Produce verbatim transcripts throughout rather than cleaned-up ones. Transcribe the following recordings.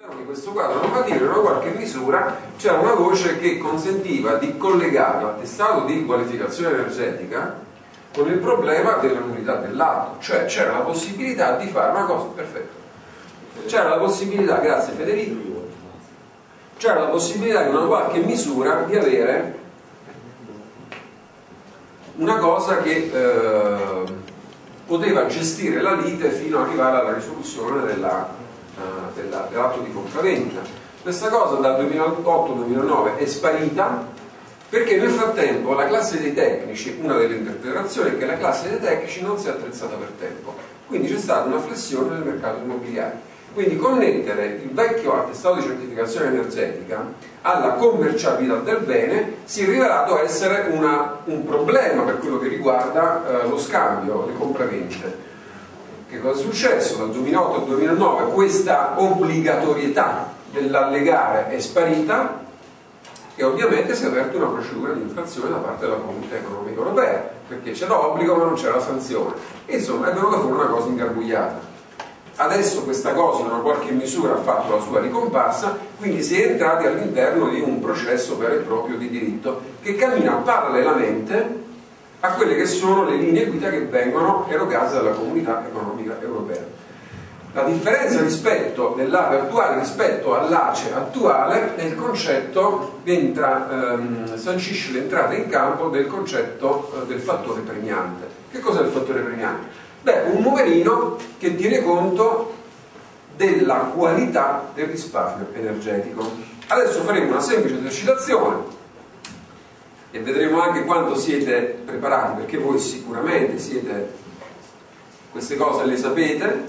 Di questo quadro normativo in una qualche misura c'era una voce che consentiva di collegare l'attestato di qualificazione energetica con il problema della nullità dell'atto, cioè c'era la possibilità di fare una cosa, perfetto, c'era la possibilità, grazie Federico, c'era la possibilità in una qualche misura di avere una cosa che eh, poteva gestire la lite fino ad arrivare alla risoluzione della dell'atto di compravendita. Questa cosa dal duemilaotto duemilanove è sparita perché nel frattempo la classe dei tecnici, una delle interpretazioni è che la classe dei tecnici non si è attrezzata per tempo, quindi c'è stata una flessione del mercato immobiliare. Quindi connettere il vecchio attestato di certificazione energetica alla commerciabilità del bene si è rivelato essere una, un problema per quello che riguarda eh, lo scambio, le compravendite. Che cosa è successo? Dal duemilaotto al duemilanove questa obbligatorietà dell'allegare è sparita e ovviamente si è aperta una procedura di infrazione da parte della Comunità Economica Europea, perché c'era obbligo ma non c'era sanzione. E insomma è venuta fuori una cosa ingarbugliata. Adesso questa cosa in una qualche misura ha fatto la sua ricomparsa, quindi si è entrati all'interno di un processo vero e proprio di diritto che cammina parallelamente a quelle che sono le linee guida che vengono erogate dalla Comunità Economica Europea. La differenza rispetto dell'A P E attuale rispetto all'A C E attuale è il concetto che entra, ehm, sancisce l'entrata in campo del concetto eh, del fattore premiante. Che cos'è il fattore premiante? Beh, un numerino che tiene conto della qualità del risparmio energetico. Adesso faremo una semplice esercitazione e vedremo anche quanto siete preparati, perché voi sicuramente siete, queste cose le sapete.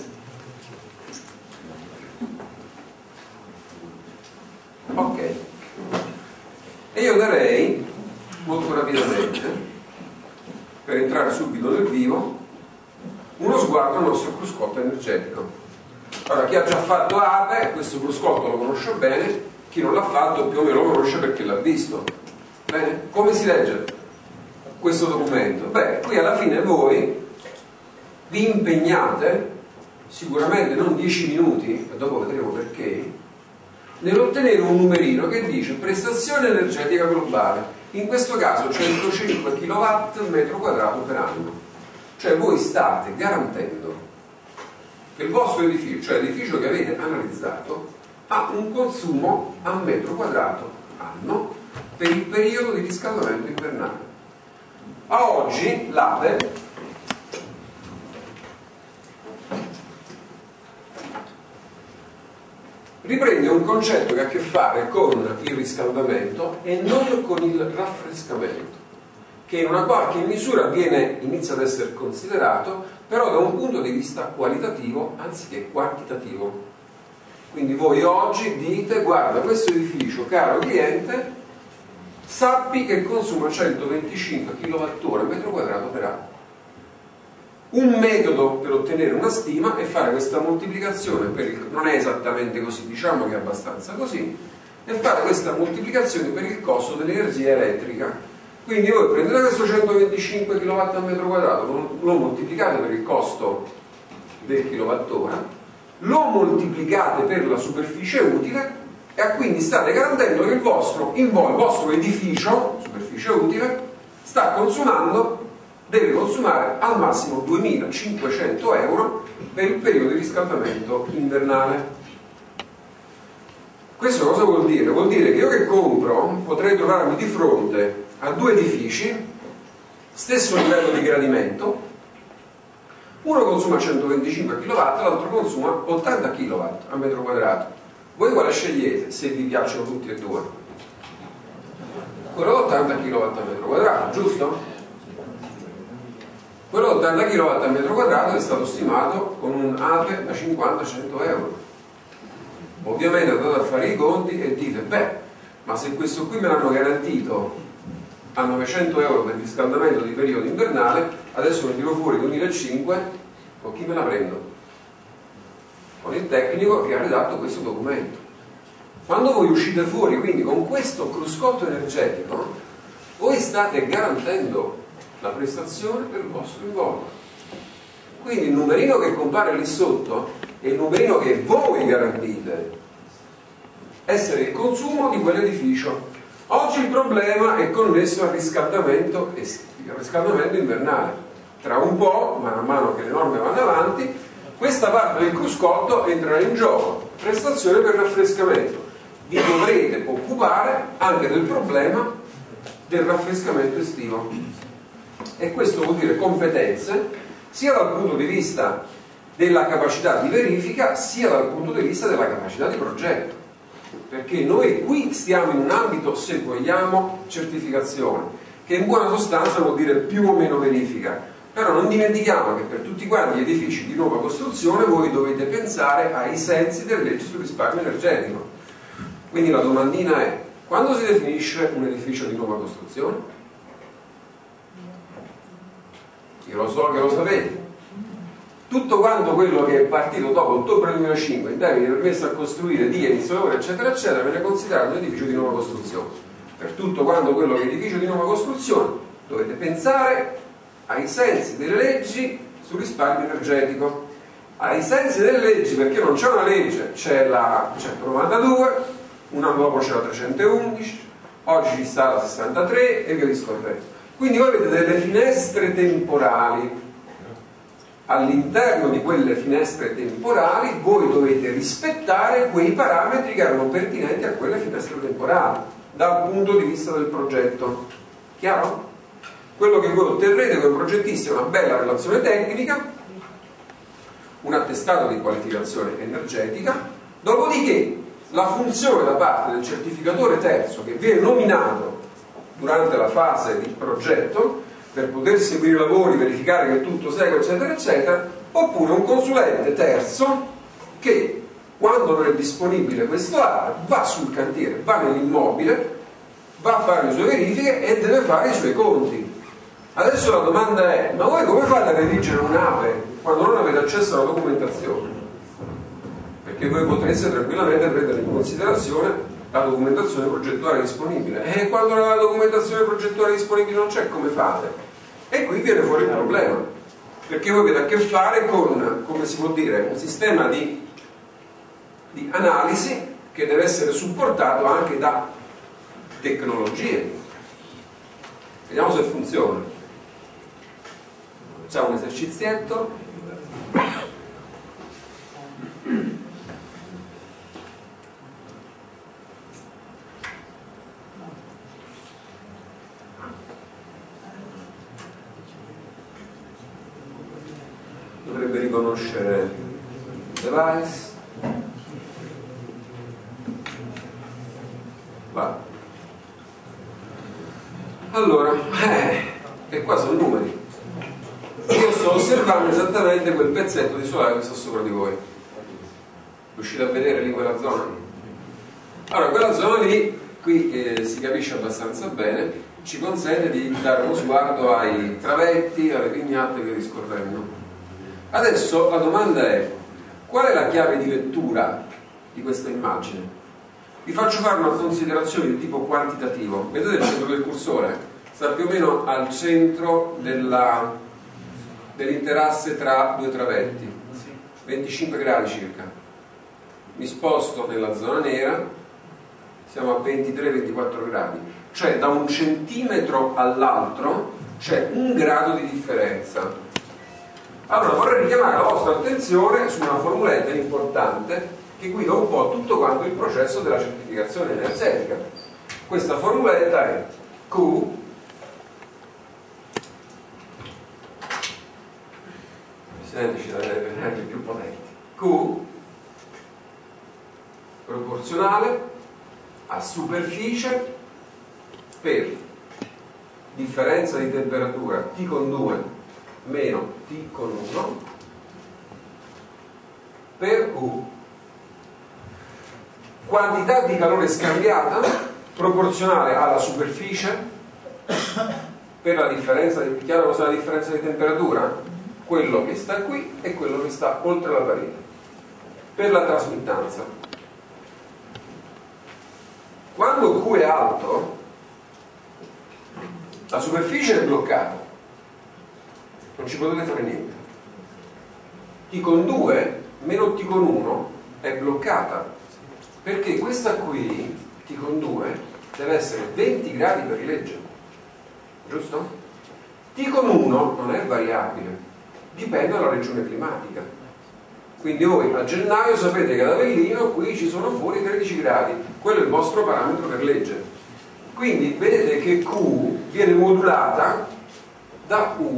Ok, e io darei molto rapidamente, per entrare subito nel vivo, uno sguardo al nostro cruscotto energetico. Allora, chi ha già fatto A P E questo cruscotto lo conosce bene, chi non l'ha fatto più o meno lo conosce perché l'ha visto. Bene, come si legge questo documento? Beh, qui alla fine voi vi impegnate, sicuramente non dieci minuti, e dopo vedremo perché, nell'ottenere un numerino che dice prestazione energetica globale, in questo caso centocinque chilowatt metro quadrato per anno. Cioè voi state garantendo che il vostro edificio, cioè l'edificio che avete analizzato, ha un consumo a metro quadrato anno per il periodo di riscaldamento invernale. A oggi l'A P E riprende un concetto che ha a che fare con il riscaldamento e non con il raffrescamento, che in una qualche misura viene, inizia ad essere considerato, però da un punto di vista qualitativo anziché quantitativo. Quindi voi oggi dite: guarda, questo edificio, caro cliente, sappi che consuma centoventicinque chilowattora metro quadrato per anno. Un metodo per ottenere una stima è fare questa moltiplicazione per il, non è esattamente così, diciamo che è abbastanza così, è fare questa moltiplicazione per il costo dell'energia elettrica. Quindi voi prendete questo centoventicinque chilowatt al metro quadrato, lo, lo moltiplicate per il costo del kilowattora, lo moltiplicate per la superficie utile e quindi state garantendo che il vostro, il vostro edificio, superficie utile, sta consumando, deve consumare al massimo duemilacinquecento euro per il periodo di riscaldamento invernale. Questo cosa vuol dire? Vuol dire che io che compro potrei trovarmi di fronte a due edifici, stesso livello di gradimento, uno consuma centoventicinque chilowatt, l'altro consuma ottanta chilowatt a metro quadrato. Voi quale scegliete se vi piacciono tutti e due? Quello da ottanta chilowatt a metro quadrato, giusto? Quello da ottanta chilowatt a metro quadrato è stato stimato con un A P E da cinquanta cento euro. Ovviamente andate a fare i conti e dite: beh, ma se questo qui me l'hanno garantito a novecento euro per il riscaldamento di periodo invernale, adesso ne tiro fuori duemilacinquecento, con chi me la prendo? Con il tecnico che ha redatto questo documento. Quando voi uscite fuori quindi con questo cruscotto energetico, voi state garantendo la prestazione del vostro involucro. Quindi il numerino che compare lì sotto è il numerino che voi garantite essere il consumo di quell'edificio. Oggi il problema è connesso al riscaldamento, al riscaldamento invernale. Tra un po', man mano che le norme vanno avanti, questa parte del cruscotto entrerà in gioco, prestazione per raffrescamento. Vi dovrete occupare anche del problema del raffrescamento estivo, e questo vuol dire competenze sia dal punto di vista della capacità di verifica sia dal punto di vista della capacità di progetto, perché noi qui stiamo in un ambito, se vogliamo, certificazione, che in buona sostanza vuol dire più o meno verifica. Però non dimentichiamo che per tutti quanti gli edifici di nuova costruzione voi dovete pensare ai sensi delle leggi sul risparmio energetico. Quindi la domandina è: quando si definisce un edificio di nuova costruzione? Io lo so che lo sapete. Tutto quanto quello che è partito dopo ottobre duemilacinque in termini di permesso a costruire, di emissione, eccetera eccetera, viene considerato un edificio di nuova costruzione. Per tutto quanto quello che è edificio di nuova costruzione dovete pensare ai sensi delle leggi sul risparmio energetico. Ai sensi delle leggi, perché non c'è una legge, c'è la centonovantadue, un anno dopo c'è la trecentoundici, oggi ci sta la sessantatré e via discorrendo. Quindi voi avete delle finestre temporali. All'interno di quelle finestre temporali voi dovete rispettare quei parametri che erano pertinenti a quelle finestre temporali dal punto di vista del progetto. Chiaro? Quello che voi otterrete come progettisti è una bella relazione tecnica, un attestato di qualificazione energetica, dopodiché la funzione da parte del certificatore terzo che viene nominato durante la fase di progetto per poter seguire i lavori, verificare che tutto segue, eccetera eccetera, oppure un consulente terzo che, quando non è disponibile questo area, va sul cantiere, va nell'immobile, va a fare le sue verifiche e deve fare i suoi conti. Adesso la domanda è: ma voi come fate a redigere un'APE quando non avete accesso alla documentazione? Perché voi potreste tranquillamente prendere in considerazione la documentazione progettuale disponibile, e quando la documentazione progettuale disponibile non c'è, come fate? E qui viene fuori il problema, perché voi avete a che fare con, come si può dire, un sistema di, di analisi che deve essere supportato anche da tecnologie. Vediamo se funziona. Facciamo un esercizietto. Dovrebbe riconoscere il device. Va. Allora, eh, e qua sono numeri. Io sto osservando esattamente quel pezzetto di solare che sta sopra di voi. Riuscite a vedere lì quella zona? Allora, quella zona lì, qui eh, si capisce abbastanza bene, ci consente di dare uno sguardo ai travetti, alle vignette e via discorrendo. Adesso la domanda è: qual è la chiave di lettura di questa immagine? Vi faccio fare una considerazione di tipo quantitativo. Vedete il centro del cursore? Sta più o meno al centro della, dell'interasse tra due travetti, venticinque gradi circa. Mi sposto nella zona nera, siamo a ventitré ventiquattro gradi, cioè da un centimetro all'altro c'è un grado di differenza. Allora vorrei richiamare la vostra attenzione su una formuletta importante che guida un po' tutto quanto il processo della certificazione energetica. Questa formuletta è Q Presidente, ci deve essere più potenti. Q proporzionale a superficie per differenza di temperatura T con due meno T con uno per U. Quantità di calore scambiata proporzionale alla superficie per la differenza di, chiaro cos'è la differenza di temperatura? Quello che sta qui e quello che sta oltre la parete, per la trasmittanza. Quando Q è alto, la superficie è bloccata, non ci potete fare niente. T con due meno T con uno è bloccata, perché questa qui, T con due, deve essere venti gradi per legge, giusto? T con uno non è variabile, dipende dalla regione climatica. Quindi voi a gennaio sapete che ad Avellino qui ci sono fuori tredici gradi, quello è il vostro parametro per legge. Quindi vedete che Q viene modulata da U.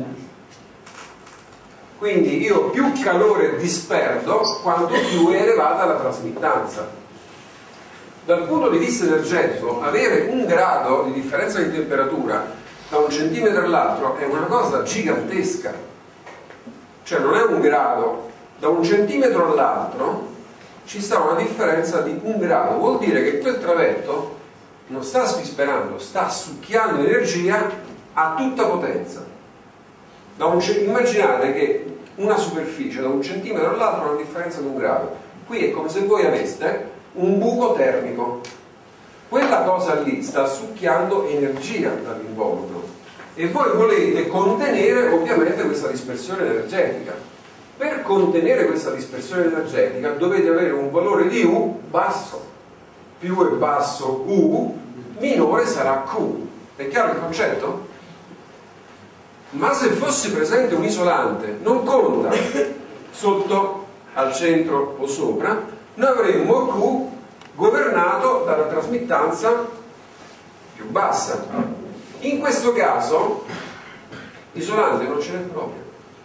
Quindi io più calore disperdo, quanto più è elevata la trasmittanza. Dal punto di vista energetico, avere un grado di differenza di temperatura da un centimetro all'altro è una cosa gigantesca. Cioè non è un grado, da un centimetro all'altro ci sta una differenza di un grado. Vuol dire che quel travetto non sta svisperando, sta succhiando energia a tutta potenza. Da un, immaginate che una superficie da un centimetro all'altro ha una differenza di un grado. Qui è come se voi aveste un buco termico. Quella cosa lì sta succhiando energia dall'involucro e voi volete contenere ovviamente questa dispersione energetica. Per contenere questa dispersione energetica dovete avere un valore di U basso. Più è basso U, minore sarà Q. È chiaro il concetto? Ma se fosse presente un isolante, non conta sotto, al centro o sopra, noi avremmo Q governato dalla trasmittanza più bassa. In questo caso isolante non ce n'è proprio,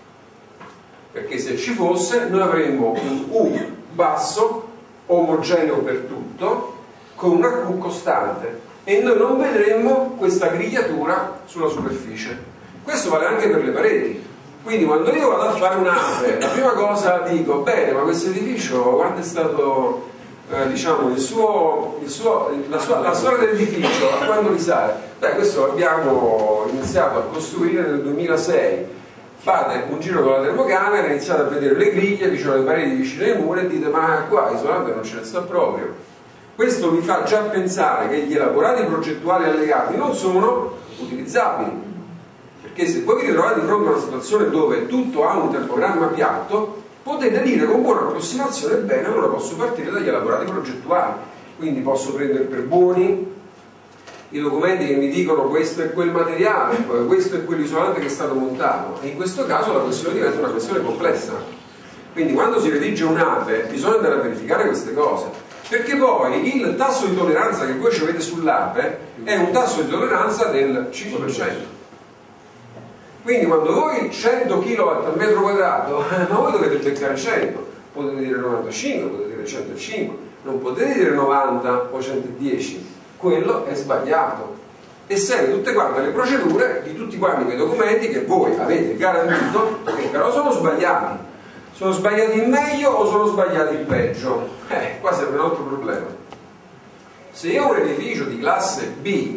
perché se ci fosse noi avremmo un U basso omogeneo per tutto con una Q costante e noi non vedremmo questa grigliatura sulla superficie. Questo vale anche per le pareti. Quindi quando io vado a fare un'ape, la prima cosa dico, bene, ma questo edificio quando è stato eh, diciamo il suo, il suo, la, sua, la storia dell'edificio a quando risale? Beh, questo abbiamo iniziato a costruire nel duemilasei. Fate un giro con la termocamera, iniziate a vedere le griglie vicino alle pareti, vicino ai muri e dite ma qua isolante non ce ne sta proprio. Questo vi fa già pensare che gli elaborati progettuali allegati non sono utilizzabili, perché se voi vi ritrovate di fronte a una situazione dove tutto ha un termogramma piatto, potete dire con buona approssimazione bene, allora posso partire dagli elaborati progettuali, quindi posso prendere per buoni i documenti che mi dicono questo è quel materiale, questo è quell'isolante che è stato montato, e in questo caso la questione diventa una questione complessa. Quindi quando si redige un'ape bisogna andare a verificare queste cose, perché poi il tasso di tolleranza che voi ci avete sull'ape è un tasso di tolleranza del cinque per cento. Quindi quando voi cento chilowatt al metro quadrato, ma voi dovete beccare cento, potete dire novantacinque, potete dire centocinque, non potete dire novanta o centodieci, quello è sbagliato e segue tutte quante le procedure di tutti quanti quei documenti che voi avete garantito, che però sono sbagliati. Sono sbagliati in meglio o sono sbagliati in peggio? Eh, qua serve un altro problema. Se io ho un edificio di classe B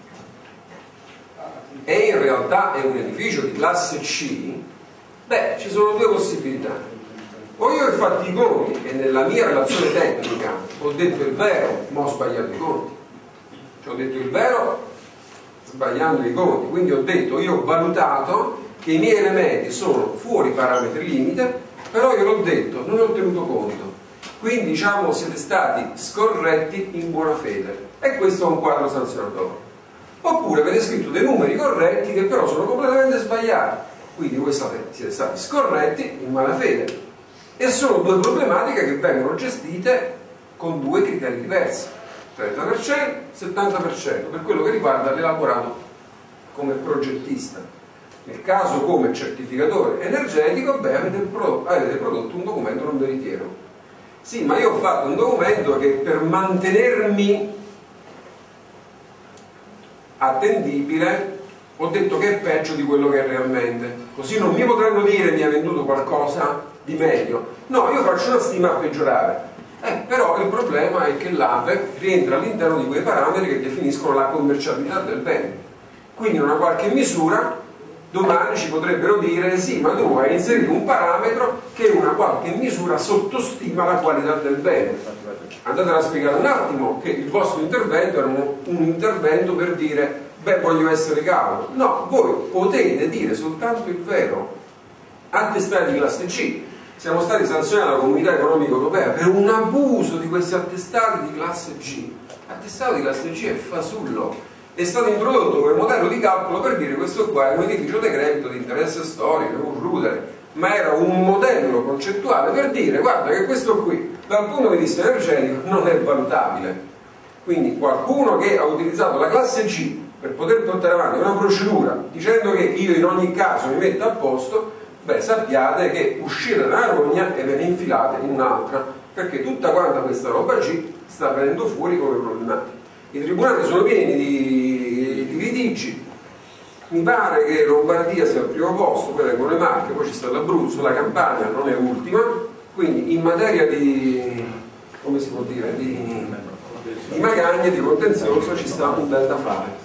e in realtà è un edificio di classe C, beh, ci sono due possibilità. O io ho fatto i conti e nella mia relazione tecnica ho detto il vero ma ho sbagliato i conti, cioè ho detto il vero sbagliando i conti, quindi ho detto io ho valutato che i miei elementi sono fuori parametri limite, però io l'ho detto, non ne ho tenuto conto, quindi diciamo siete stati scorretti in buona fede e questo è un quadro sanzionatorio. Oppure avete scritto dei numeri corretti che però sono completamente sbagliati, quindi voi siete stati scorretti in malafede. E sono due problematiche che vengono gestite con due criteri diversi, trenta per cento, settanta per cento, per quello che riguarda l'elaborato come progettista. Nel caso come certificatore energetico, beh, avete prodotto, avete prodotto un documento non veritiero. Sì, ma io ho fatto un documento che per mantenermi attendibile ho detto che è peggio di quello che è realmente, così non mi potranno dire mi ha venduto qualcosa di meglio. No, io faccio una stima a peggiorare, eh, però il problema è che l'APE rientra all'interno di quei parametri che definiscono la commercialità del bene, quindi in una qualche misura domani ci potrebbero dire sì, ma tu hai inserito un parametro che in una qualche misura sottostima la qualità del bene. Andate a spiegare un attimo che il vostro intervento era un, un intervento per dire beh, voglio essere cavolo. No, voi potete dire soltanto il vero attestati di classe C, siamo stati sanzionati dalla Comunità Economica Europea per un abuso di questi attestati di classe G. Attestato di classe G è fasullo. È stato introdotto come modello di calcolo per dire questo qua è un edificio di credito di interesse storico, un router, ma era un modello concettuale per dire guarda che questo qui dal punto di vista energetico non è valutabile. Quindi qualcuno che ha utilizzato la classe G per poter portare avanti una procedura dicendo che io in ogni caso mi metto a posto, beh sappiate che uscite da una rogna e ve ne infilate in un'altra, perché tutta quanta questa roba G sta venendo fuori come problematica. I tribunali sono pieni di, di litigi, mi pare che Lombardia sia al primo posto, poi vengono le Marche, poi ci sta l'Abruzzo, la Campania non è ultima, quindi in materia di, come si può dire, di, di magagne, di contenzioso ci sta un bel da fare.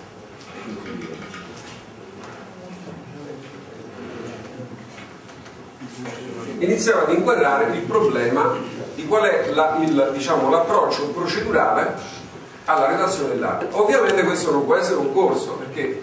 Iniziamo ad inquadrare il problema di qual è la, il, diciamo, l'approccio procedurale alla redazione dell'atto. Ovviamente questo non può essere un corso perché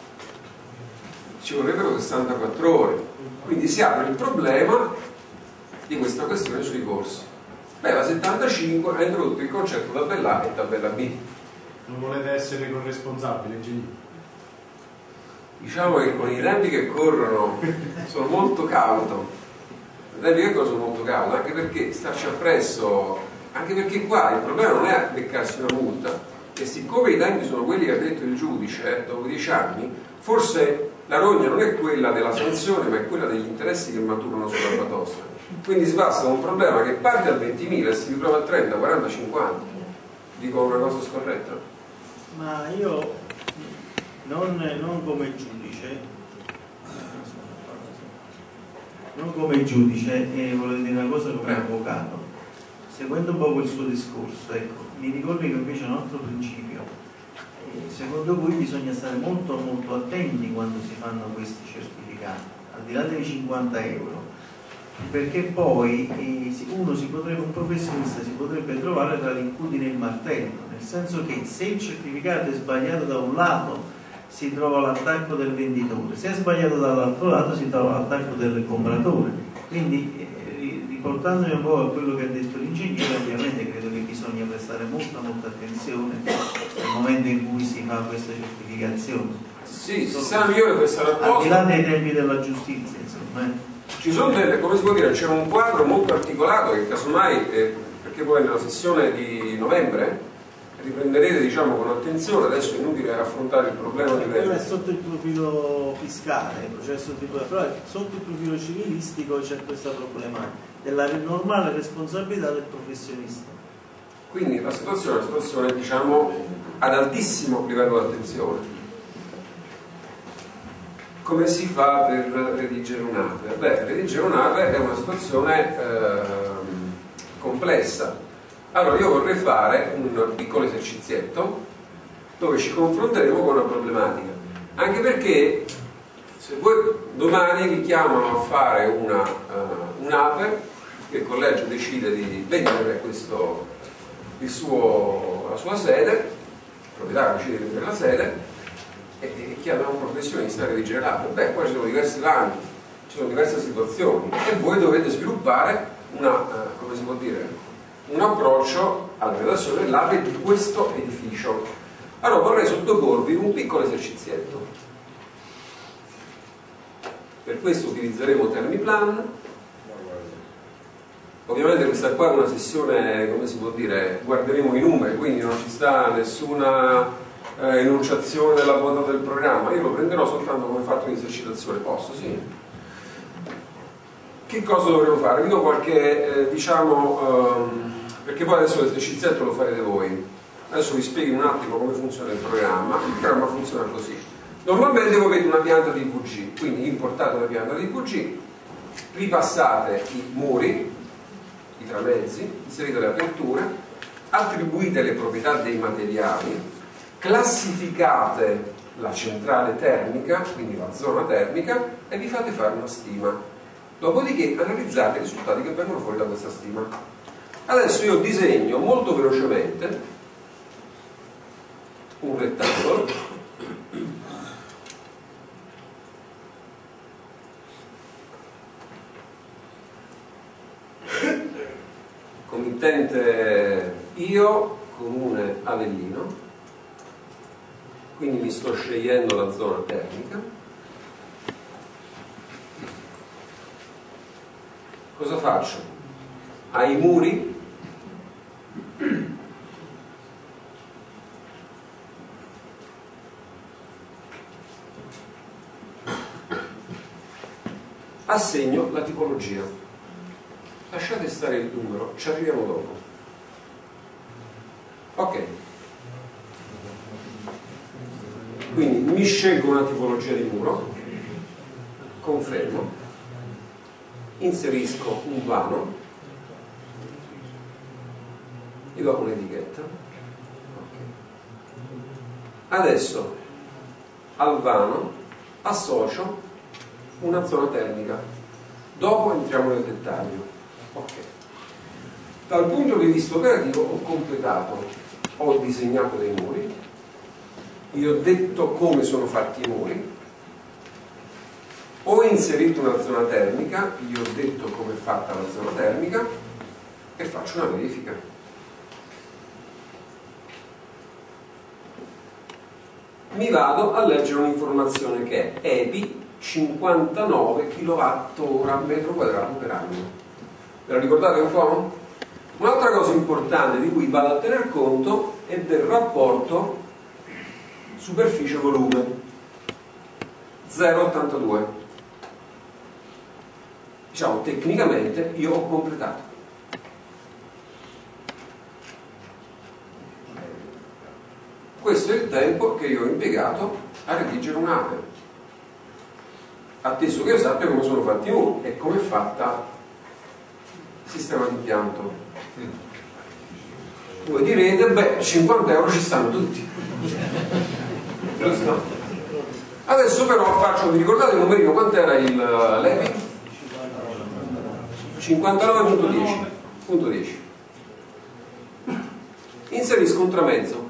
ci vorrebbero sessantaquattro ore, quindi si apre il problema di questa questione sui corsi. Beh, la settantacinque ha introdotto il concetto tabella A e tabella B. Non volete essere corresponsabile, ingegnere? Diciamo che con i tempi che corrono sono molto cauto, i tempi che corrono sono molto cauto, anche perché starci appresso. Anche perché qua il problema non è beccarsi una multa, e siccome i tempi sono quelli che ha detto il giudice, eh, dopo dieci anni, forse la rogna non è quella della sanzione, ma è quella degli interessi che maturano sulla batosta. Quindi si passa da un problema che parte a ventimila e si ritrova a trenta, quaranta, cinquanta. Dico una cosa scorretta? Ma io, non, non come giudice, non come giudice, e volevo dire una cosa come avvocato. Seguendo un po' il suo discorso, ecco, mi ricollego invece a un altro principio, eh, secondo cui bisogna stare molto molto attenti quando si fanno questi certificati, al di là dei cinquanta euro, perché poi eh, uno si potrebbe, un professionista si potrebbe trovare tra l'incudine e il martello, nel senso che se il certificato è sbagliato da un lato si trova l'attacco del venditore, se è sbagliato dall'altro lato si trova l'attacco del compratore. Quindi eh, riportandomi un po' a quello che ha detto l'ingegnere, ovviamente credo che bisogna prestare molta molta attenzione nel momento in cui si fa questa certificazione. Sì, si sa migliore per stare a posto. Al di là dei tempi della giustizia, insomma. Eh. Ci sono delle, come si può dire, c'è un quadro molto articolato che casomai, eh, perché poi nella sessione di novembre riprenderete diciamo con attenzione, adesso è inutile affrontare il problema di quello è sotto il profilo fiscale, il processo tributario, però sotto il profilo civilistico c'è questa problematica della normale responsabilità del professionista. Quindi la situazione è una situazione diciamo ad altissimo livello di attenzione. Come si fa per redigere un'A P E? Beh, redigere un'A P E è una situazione eh, complessa. Allora io vorrei fare un piccolo esercizietto dove ci confronteremo con una problematica, anche perché se voi domani vi chiamano a fare una, uh, un'A P E, che il collegio decide di vendere questo, il suo, la sua sede, il proprietario decide di vendere la sede e, e chiama un professionista a redigere l'A P E, beh poi ci sono diversi anni, ci sono diverse situazioni e voi dovete sviluppare una, uh, come si può dire, un approccio alla redazione dell'A P E di questo edificio. Allora vorrei sottoporvi un piccolo esercizietto. Per questo utilizzeremo Termiplan. Ovviamente questa qua è una sessione, come si può dire, guarderemo i numeri, quindi non ci sta nessuna eh, enunciazione della bontà del programma. Io lo prenderò soltanto come fatto di esercitazione. Posso? Sì. Che cosa dovremo fare? Vi do qualche, eh, diciamo, ehm, perché poi adesso l'esercizietto lo farete voi. Adesso vi spiego un attimo come funziona il programma. Il programma funziona così. Normalmente voi avete una pianta di V G, quindi importate una pianta di V G, ripassate i muri, i tramezzi, inserite le aperture, attribuite le proprietà dei materiali, classificate la centrale termica, quindi la zona termica, e vi fate fare una stima. Dopodiché analizzate i risultati che vengono fuori da questa stima. Adesso io disegno molto velocemente un rettangolo emittente Io, comune Avellino, quindi mi sto scegliendo la zona termica. Cosa faccio? Ai muri assegno la tipologia. Lasciate stare il numero, ci arriviamo dopo. Ok. Quindi mi scelgo una tipologia di muro, confermo, inserisco un vano, gli do un'etichetta. Okay. Adesso al vano associo una zona termica. Dopo entriamo nel dettaglio. Ok. Dal punto di vista operativo ho completato, ho disegnato dei muri, gli ho detto come sono fatti i muri, ho inserito una zona termica, gli ho detto come è fatta la zona termica e faccio una verifica. Mi vado a leggere un'informazione che è E P I cinquantanove chilowattora metro quadrato per anno. Ve la ricordate un po'? Un'altra cosa importante di cui vado a tener conto è del rapporto superficie-volume zero virgola ottantadue. Diciamo, tecnicamente io ho completato. Questo è il tempo che io ho impiegato a redigere un'ape, atteso che io sappia come sono fatti i muri e come è fatta il sistema di impianto. Voi direte, beh, cinquanta euro ci stanno tutti. Giusto? Adesso però faccio, vi ricordate il numerino, quant'era il l'E P I? cinquantanove virgola dieci. Inserisco un tramezzo.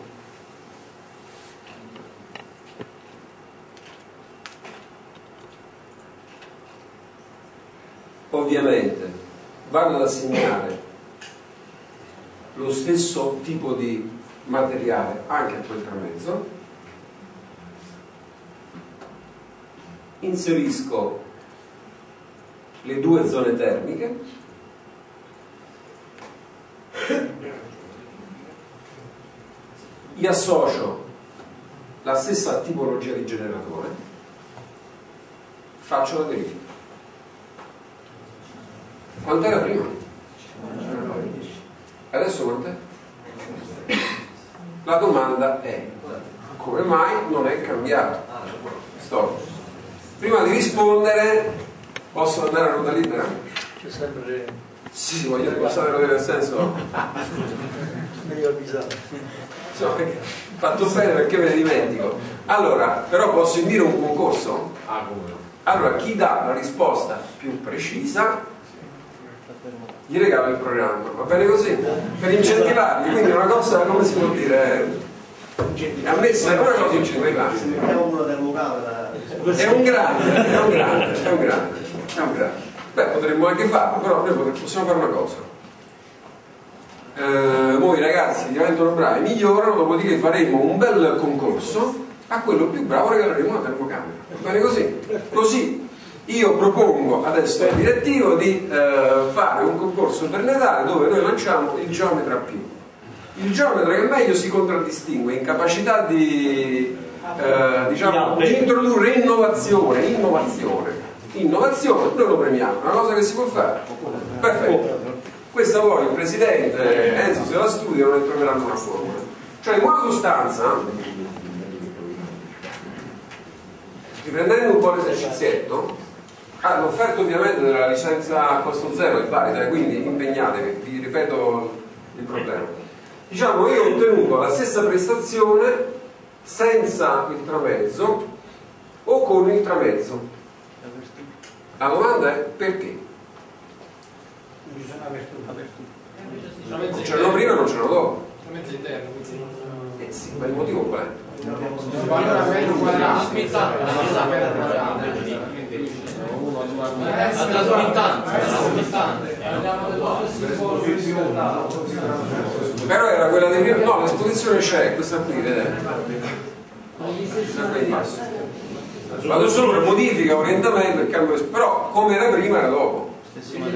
Ovviamente vado ad assegnare lo stesso tipo di materiale anche a quel tramezzo, inserisco le due zone termiche, gli associo la stessa tipologia di generatore, faccio la verifica. Quant'era prima? Adesso quant'è? La domanda è: come mai non è cambiato? Stop. Prima di rispondere, posso andare a ruota libera? C'è sempre. Sì, voglio passare nel senso. Meglio avvisare. So, fatto bene perché me ne dimentico. Allora, però posso indire un concorso? Ah, come no? Allora, chi dà la risposta più precisa gli regalo il programma, va bene così? Per incentivarli, quindi è una cosa, come si può dire, a me sembra una cosa incentivante. È uno del locale da... È un grande, è un grande, è un grande, è un grande. Beh, potremmo anche farlo, però noi possiamo fare una cosa. Eh, voi ragazzi diventano bravi, migliorano, dopodiché faremo un bel concorso, a quello più bravo regaleremo una termocamera. Va bene così? Così io propongo adesso al direttivo di eh, fare un concorso per Natale dove noi lanciamo il geometra più. Il geometra che meglio si contraddistingue in capacità di, eh, diciamo, di introdurre innovazione, innovazione, innovazione, noi lo premiamo, è una cosa che si può fare. Perfetto. Questa poi il presidente Enzo se la studiano e troveranno una formula. Cioè in buona sostanza, riprendendo un po' l'esercizietto, ah, l'offerta ovviamente della licenza a costo zero è valida, quindi impegnatevi, vi ripeto il problema. Diciamo, io ho ottenuto la stessa prestazione senza il tramezzo o con il tramezzo. La domanda è perché? Non c'erano prima e non c'erano dopo. Tramezzo interno, Eh sì, ma il motivo qual è? Allora metro quadrato, alla smittanza, però era quella dei primi, no, l'esposizione c'è, questa qui, vedete? Vado solo per modifica, orientamento e cambio, però come era prima era dopo. Sì, ma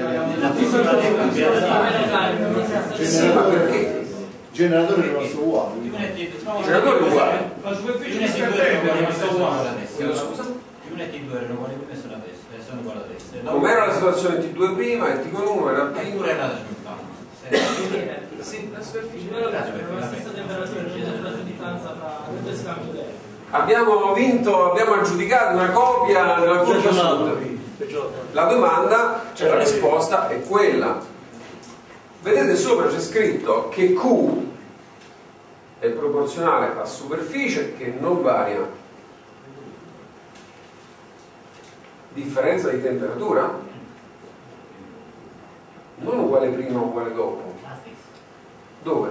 perché? Il generatore è rimasto uguale. Il generatore è uguale. La superficie è sempre uguale. Scusa? I uniti due erano uguali prima e sono adesso, sono uguali adesso. Come era la situazione T due prima e T con uno era prima. Eppure è nata smittata. Sì, la superficie però la stessa temperatura, non c'è una distanza tra due scambi di aria. Abbiamo vinto, abbiamo aggiudicato una copia della curva sud. La domanda, cioè la risposta è quella. Vedete sopra c'è scritto che Q è proporzionale a superficie che non varia. Differenza di temperatura? Non uguale prima o uguale dopo. Dove?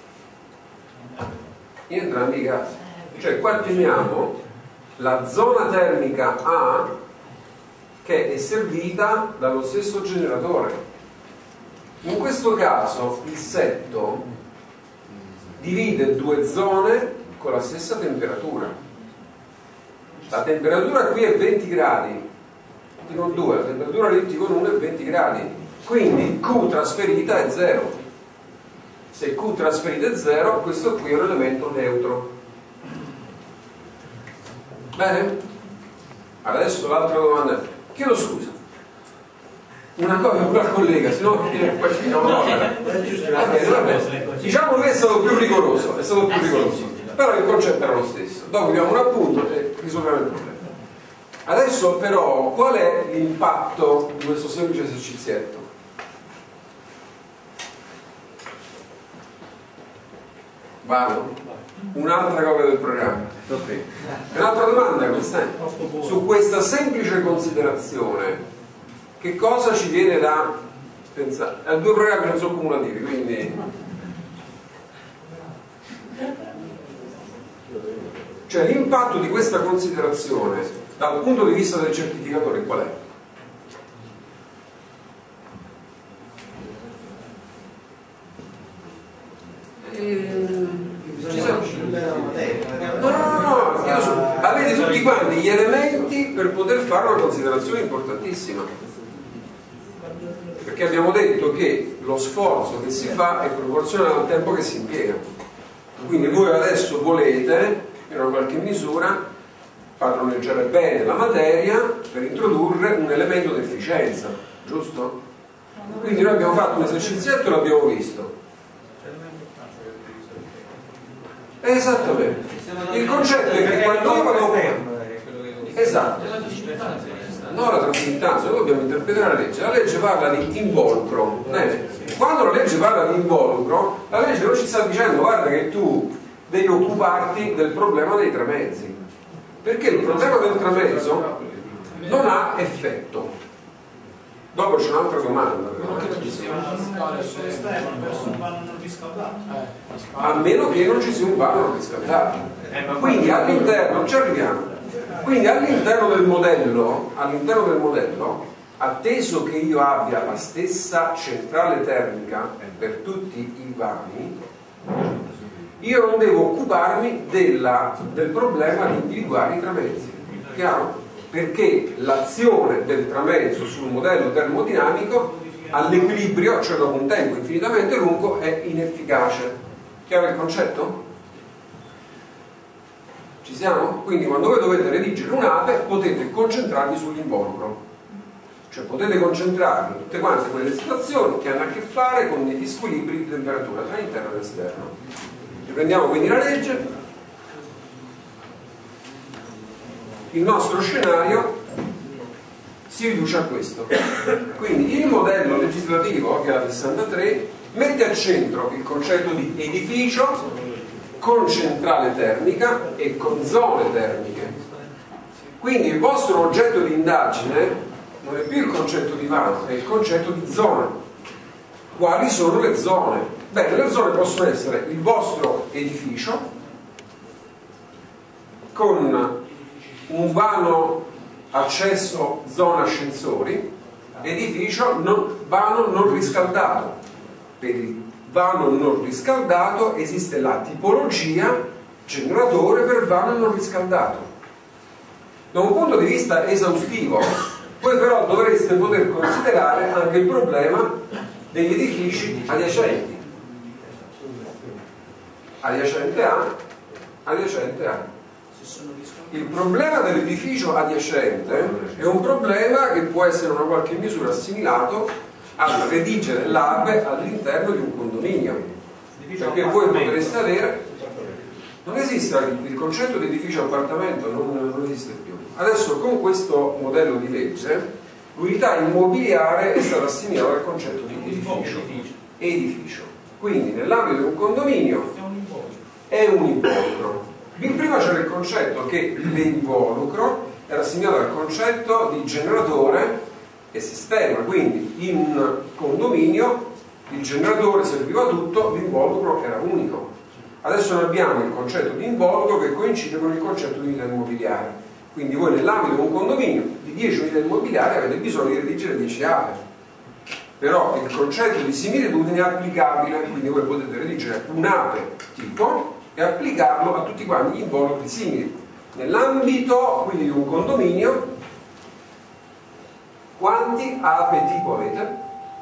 In entrambi i casi. Cioè qua teniamo la zona termica A che è servita dallo stesso generatore. In questo caso il setto divide due zone con la stessa temperatura. La temperatura qui è venti gradi, T con due, la temperatura di T con uno è venti gradi, quindi Q trasferita è zero. Se Q trasferita è zero, questo qui è un elemento neutro. Bene? Adesso l'altra domanda. Chiedo scusa. Una cosa con la collega, se no poi finiamo. Va bene, va bene. Diciamo che è stato più rigoroso, è stato più rigoroso. Però il concetto era lo stesso. Dopo diamo un appunto e risolviamo il problema. Adesso però qual è l'impatto di questo semplice esercizietto? Vado? Un'altra copia del programma. Un'altra domanda questa, su questa semplice considerazione, che cosa ci viene da pensare? Eh, due programmi non sono cumulativi, quindi cioè l'impatto di questa considerazione dal punto di vista del certificatore qual è? Ci siamo? No, no, no, no, io so, avete tutti quanti gli elementi per poter fare una considerazione importantissima, perché abbiamo detto che lo sforzo che si fa è proporzionale al tempo che si impiega. Quindi voi adesso volete in una qualche misura padroneggiare bene la materia per introdurre un elemento di efficienza, giusto? Quindi noi abbiamo fatto un esercizietto e l'abbiamo visto. Esattamente. Il concetto è che quando io vado... Esatto. Non la transitanza, noi dobbiamo interpretare la legge. La legge parla di involucro. Bene. Quando la legge parla di involucro, la legge non ci sta dicendo guarda che tu devi occuparti del problema dei tramezzi. Perché il problema del tramezzo non ha effetto. Dopo c'è un'altra domanda. A meno che non ci sia un vano non riscaldato. Quindi all'interno, ci arriviamo. Quindi all'interno del modello, all'interno del modello, atteso che io abbia la stessa centrale termica per tutti i vani, io non devo occuparmi della, del problema di individuare i tramezzi. Chiaro? Perché l'azione del tramezzo sul modello termodinamico all'equilibrio, cioè dopo un tempo infinitamente lungo, è inefficace. Chiaro il concetto? Ci siamo? Quindi quando voi dovete redigere un'ape potete concentrarvi sull'involucro, cioè potete concentrarvi in tutte quante quelle situazioni che hanno a che fare con degli squilibri di temperatura tra interno ed esterno. Riprendiamo quindi la legge. Il nostro scenario si riduce a questo. Quindi il modello legislativo che è la sessantatré mette al centro il concetto di edificio con centrale termica e con zone termiche. Quindi il vostro oggetto di indagine non è più il concetto di vano, è il concetto di zona. Quali sono le zone? Beh, le zone possono essere il vostro edificio con un vano accesso zona ascensori, edificio non, vano non riscaldato. Per il vano non riscaldato esiste la tipologia generatore per vano non riscaldato. Da un punto di vista esaustivo, voi però dovreste poter considerare anche il problema degli edifici adiacenti. Adiacente A, adiacente A. Il problema dell'edificio adiacente è un problema che può essere in una qualche misura assimilato al redigere l'A B E all'interno di un condominio, perché voi potreste avere, non esiste il concetto di edificio appartamento, non, non esiste più. Adesso con questo modello di legge l'unità immobiliare è stata assimilata al concetto di edificio. Edificio. Quindi nell'ambito di un condominio è un involucro. Prima c'era il concetto che l'involucro era assimilato al concetto di generatore e sistema, quindi in un condominio il generatore serviva a tutto, l'involucro era unico. Adesso noi abbiamo il concetto di involucro che coincide con il concetto di unità immobiliare, quindi voi nell'ambito di un condominio di dieci unità immobiliari avete bisogno di redigere dieci A B E, però il concetto di similitudine è applicabile, quindi voi potete redigere un A B E tipo e applicarlo a tutti quanti gli involucri simili. Nell'ambito quindi di un condominio, quanti A B E tipo avete?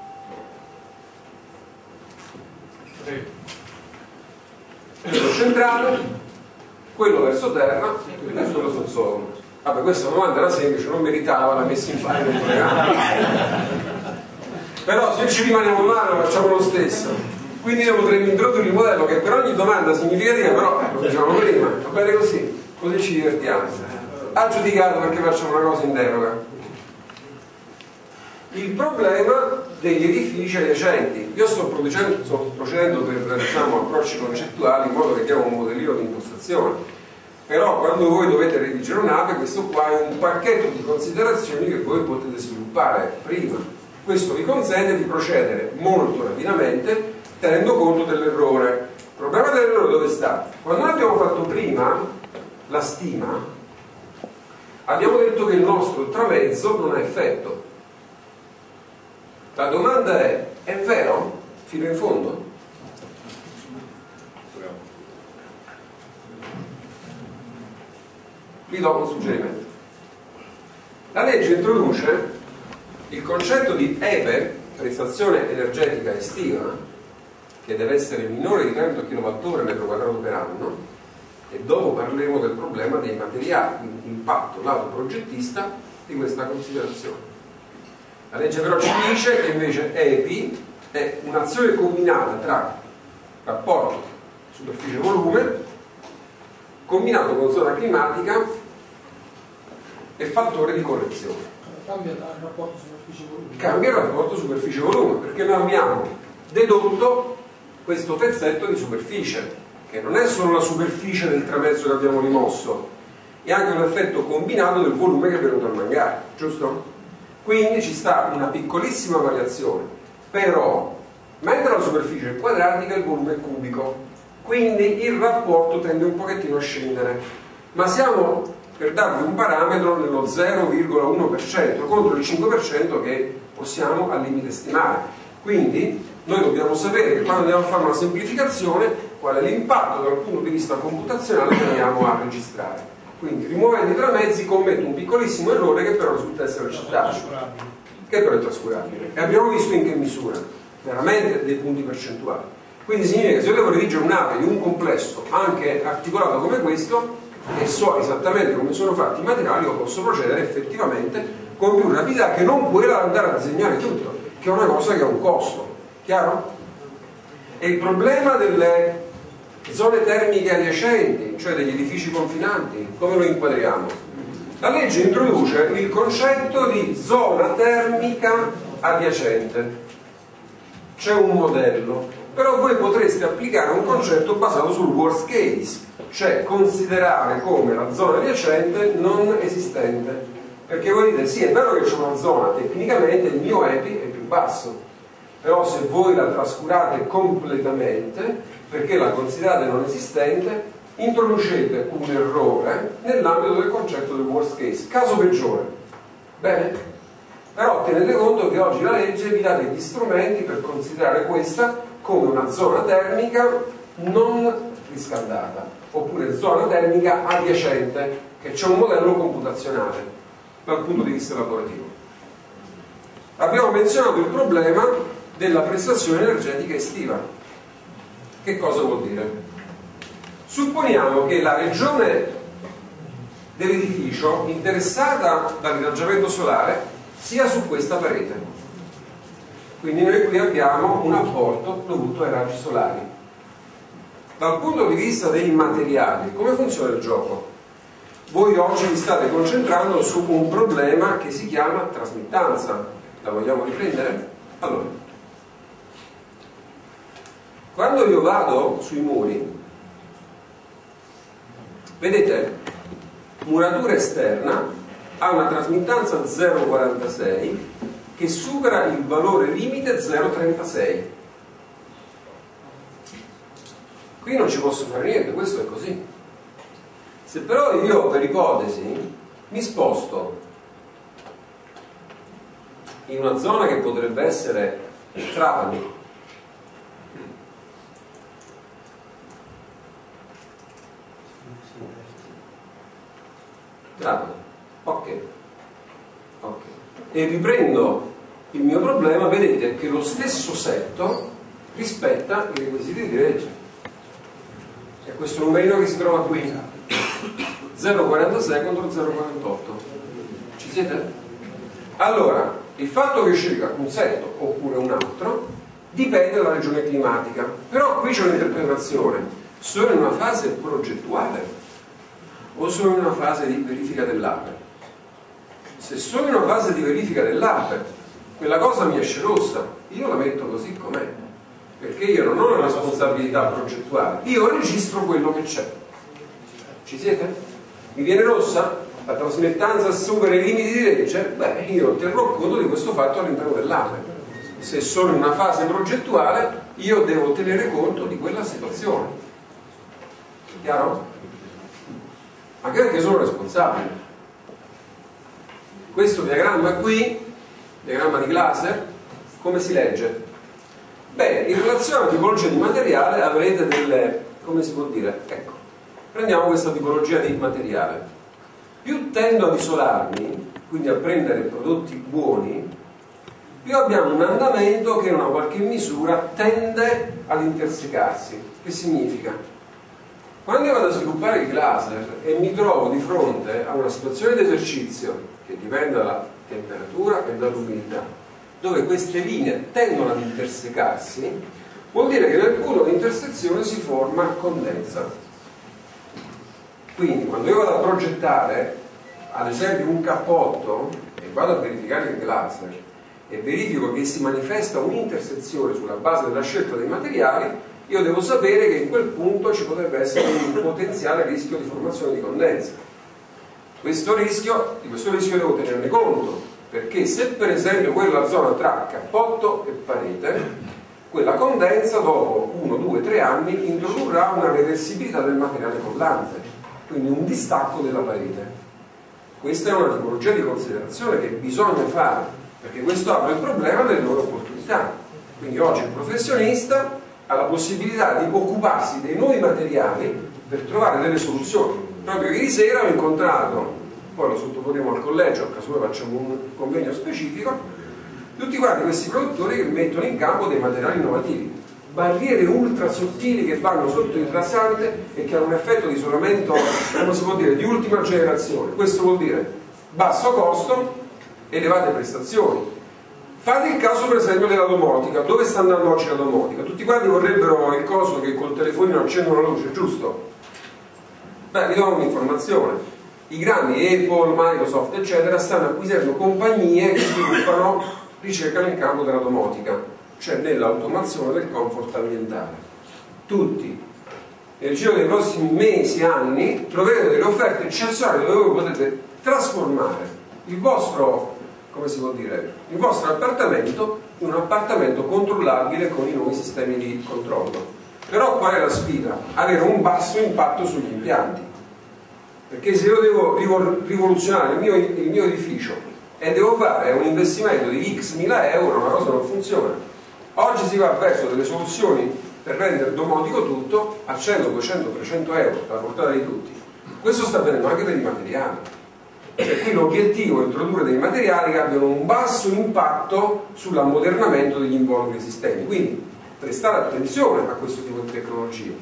Quello centrale, quello verso terra e quello sottosuolo. Vabbè, questa domanda era semplice, non meritava la messa in fare del programma. Però se ci rimaniamo male facciamo lo stesso. Quindi noi potremmo introdurre il modello che per ogni domanda significativa, però lo diciamo prima, va bene così, così ci divertiamo. Ha giudicato perché facciamo una cosa in deroga. Il problema degli edifici adiacenti. Io sto, sto procedendo per diciamo, approcci concettuali in modo che diamo un modellino di impostazione, però quando voi dovete redigere un'ape, questo qua è un pacchetto di considerazioni che voi potete sviluppare prima. Questo vi consente di procedere molto rapidamente tenendo conto dell'errore. Il problema dell'errore dove sta? Quando noi abbiamo fatto prima la stima, abbiamo detto che il nostro tramezzo non ha effetto. La domanda è, è vero? Fino in fondo? Vi do un suggerimento. La legge introduce il concetto di E P E, prestazione energetica estiva, che deve essere minore di trenta chilowattora metro quadrato per anno, e dopo parleremo del problema dei materiali, quindi impatto lato progettista di questa considerazione. La legge però ci dice che invece E P I è un'azione combinata tra rapporto superficie-volume combinato con zona climatica e fattore di correzione. Cambia il rapporto superficie-volume. Cambia il rapporto superficie-volume perché noi abbiamo dedotto questo pezzetto di superficie, che non è solo la superficie del tramezzo che abbiamo rimosso, è anche un effetto combinato del volume che è venuto a mancare, giusto? Quindi ci sta una piccolissima variazione, però mentre la superficie è quadratica il volume è cubico, quindi il rapporto tende un pochettino a scendere, ma siamo, per darvi un parametro, nello zero virgola uno per cento contro il cinque per cento che possiamo al limite stimare. Quindi noi dobbiamo sapere che quando andiamo a fare una semplificazione qual è l'impatto dal punto di vista computazionale che andiamo a registrare. Quindi rimuovendo i tramezzi commetto un piccolissimo errore che però risulta essere registrato, che però è trascurabile. E abbiamo visto in che misura, veramente dei punti percentuali. Quindi significa che se io devo redigere un'ape di un complesso anche articolato come questo e so esattamente come sono fatti i materiali, io posso procedere effettivamente con più rapidità che non quella andare a disegnare tutto, che è una cosa che ha un costo, chiaro? E il problema delle zone termiche adiacenti, cioè degli edifici confinanti, come lo inquadriamo? La legge introduce il concetto di zona termica adiacente. C'è un modello, però voi potreste applicare un concetto basato sul worst case, cioè considerare come la zona adiacente non esistente. Perché voi dite, sì, è vero che c'è una zona, tecnicamente il mio E P I è più basso, però se voi la trascurate completamente perché la considerate non esistente, introducete un errore nell'ambito del concetto del worst case. Caso peggiore, Bene? Però tenete conto che oggi la legge vi dà degli strumenti per considerare questa come una zona termica non riscaldata, oppure zona termica adiacente, che c'è un modello computazionale dal punto di vista lavorativo. Abbiamo menzionato il problema della prestazione energetica estiva. Che cosa vuol dire? Supponiamo che la regione dell'edificio interessata dall'irraggiamento solare sia su questa parete. Quindi noi qui abbiamo un apporto dovuto ai raggi solari. Dal punto di vista dei materiali, come funziona il gioco? Voi oggi vi state concentrando su un problema che si chiama trasmittanza. La vogliamo riprendere? Allora, quando io vado sui muri, vedete, muratura esterna ha una trasmittanza zero virgola quarantasei che supera il valore limite zero virgola trentasei. Qui non ci posso fare niente, questo è così. Se però io per ipotesi mi sposto in una zona che potrebbe essere Trapani, Trapani, ok, ok, e riprendo il mio problema, vedete che lo stesso setto rispetta i requisiti di legge. E questo numerino che si trova qui, zero virgola quarantasei contro zero virgola quarantotto, ci siete? Allora, il fatto che scelga un setto oppure un altro dipende dalla regione climatica, però qui c'è un'interpretazione: sono in una fase progettuale o sono in una fase di verifica dell'A P E? Se sono in una fase di verifica dell'A P E, quella cosa mi esce rossa, io la metto così com'è, perché io non ho una responsabilità progettuale, io registro quello che c'è. Ci siete? Mi viene rossa? La trasmittanza supera i limiti di legge? Beh, io terrò conto di questo fatto all'interno dell'A P E. Se sono in una fase progettuale, io devo tenere conto di quella situazione. Chiaro? Anche perché sono responsabile. Questo diagramma qui, diagramma di Glaser, come si legge? Beh, in relazione alla tipologia di materiale avrete delle, come si può dire? Ecco, prendiamo questa tipologia di materiale. Più tendo ad isolarmi, quindi a prendere prodotti buoni, più abbiamo un andamento che in una qualche misura tende ad intersecarsi. Che significa? Quando io vado a sviluppare il Glaser e mi trovo di fronte a una situazione di esercizio che dipende dalla temperatura e dall'umidità, dove queste linee tendono ad intersecarsi, vuol dire che nel punto di intersezione si forma condensa. Quindi quando io vado a progettare ad esempio un cappotto e vado a verificare il Glaser e verifico che si manifesta un'intersezione sulla base della scelta dei materiali, io devo sapere che in quel punto ci potrebbe essere un potenziale rischio di formazione di condensa. Questo rischio, di questo rischio devo tenerne conto, perché se per esempio quella zona tra cappotto e parete, quella condensa dopo uno, due, tre anni introdurrà una reversibilità del materiale collante, quindi un distacco della parete. Questa è una tipologia di considerazione che bisogna fare, perché questo apre il problema delle nuove opportunità. Quindi oggi il professionista ha la possibilità di occuparsi dei nuovi materiali per trovare delle soluzioni. Proprio ieri sera ho incontrato, poi lo sottoporremo al collegio, casomai facciamo un convegno specifico, tutti quanti questi produttori che mettono in campo dei materiali innovativi, barriere ultra sottili che vanno sotto il rasante e che hanno un effetto di isolamento, come si può dire, di ultima generazione. Questo vuol dire basso costo, elevate prestazioni. Fate il caso per esempio della domotica. Dove sta andando oggi la domotica? Tutti quanti vorrebbero il coso che col telefonino accendono la luce, giusto? Beh, vi do un'informazione: i grandi Apple, Microsoft eccetera stanno acquisendo compagnie che sviluppano ricerca nel campo della domotica, cioè nell'automazione del comfort ambientale. Tutti nel giro dei prossimi mesi, anni, troverete delle offerte eccezionali dove voi potete trasformare il vostro, come si può dire, il vostro appartamento in un appartamento controllabile con i nuovi sistemi di controllo. Però qual è la sfida? Avere un basso impatto sugli impianti, perché se io devo rivoluzionare il mio, il mio edificio e devo fare un investimento di x mila euro, una cosa non funziona. Oggi si va verso delle soluzioni per rendere domotico tutto a cento, duecento, trecento euro alla portata di tutti. Questo sta avvenendo anche per i materiali. Cioè, qui l'obiettivo è introdurre dei materiali che abbiano un basso impatto sull'ammodernamento degli involucri esistenti, quindi prestare attenzione a questo tipo di tecnologie.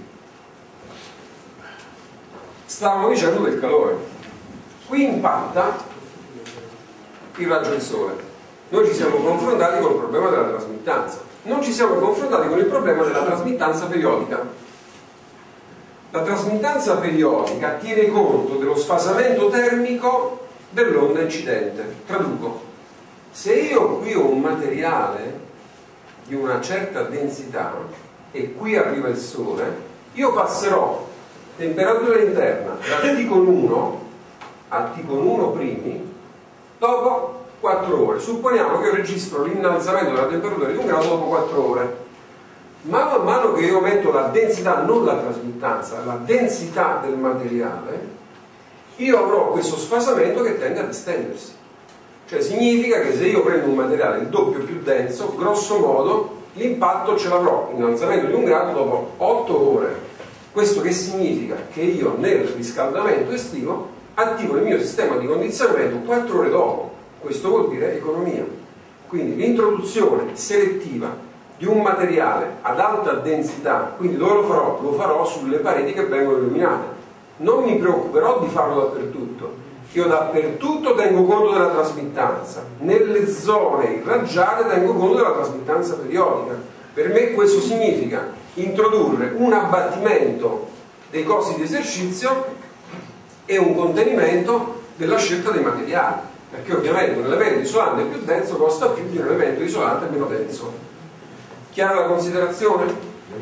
Stavamo dicendo del calore. Qui impatta il raggio del sole. Noi ci siamo confrontati con il problema della trasmittanza, non ci siamo confrontati con il problema della trasmittanza periodica. La trasmittanza periodica tiene conto dello sfasamento termico dell'onda incidente. Traduco: se io qui ho un materiale di una certa densità e qui arriva il sole, io passerò temperatura interna dal T con uno al T con uno primi dopo quattro ore. Supponiamo che io registro l'innalzamento della temperatura di un grado dopo quattro ore. Ma man mano che io aumento la densità, non la trasmittanza, la densità del materiale, io avrò questo sfasamento che tende ad estendersi. Cioè significa che se io prendo un materiale il doppio più denso, grosso modo l'impatto ce l'avrò, innalzamento di un grado dopo otto ore. Questo che significa? Che io nel riscaldamento estivo attivo il mio sistema di condizionamento quattro ore dopo. Questo vuol dire economia. Quindi l'introduzione selettiva di un materiale ad alta densità, quindi dove lo farò? Lo farò sulle pareti che vengono illuminate. Non mi preoccuperò di farlo dappertutto. Io dappertutto tengo conto della trasmittanza, nelle zone irraggiate tengo conto della trasmittanza periodica. Per me questo significa introdurre un abbattimento dei costi di esercizio e un contenimento della scelta dei materiali, perché ovviamente un elemento isolante più denso costa più di un elemento isolante meno denso. Chiara la considerazione?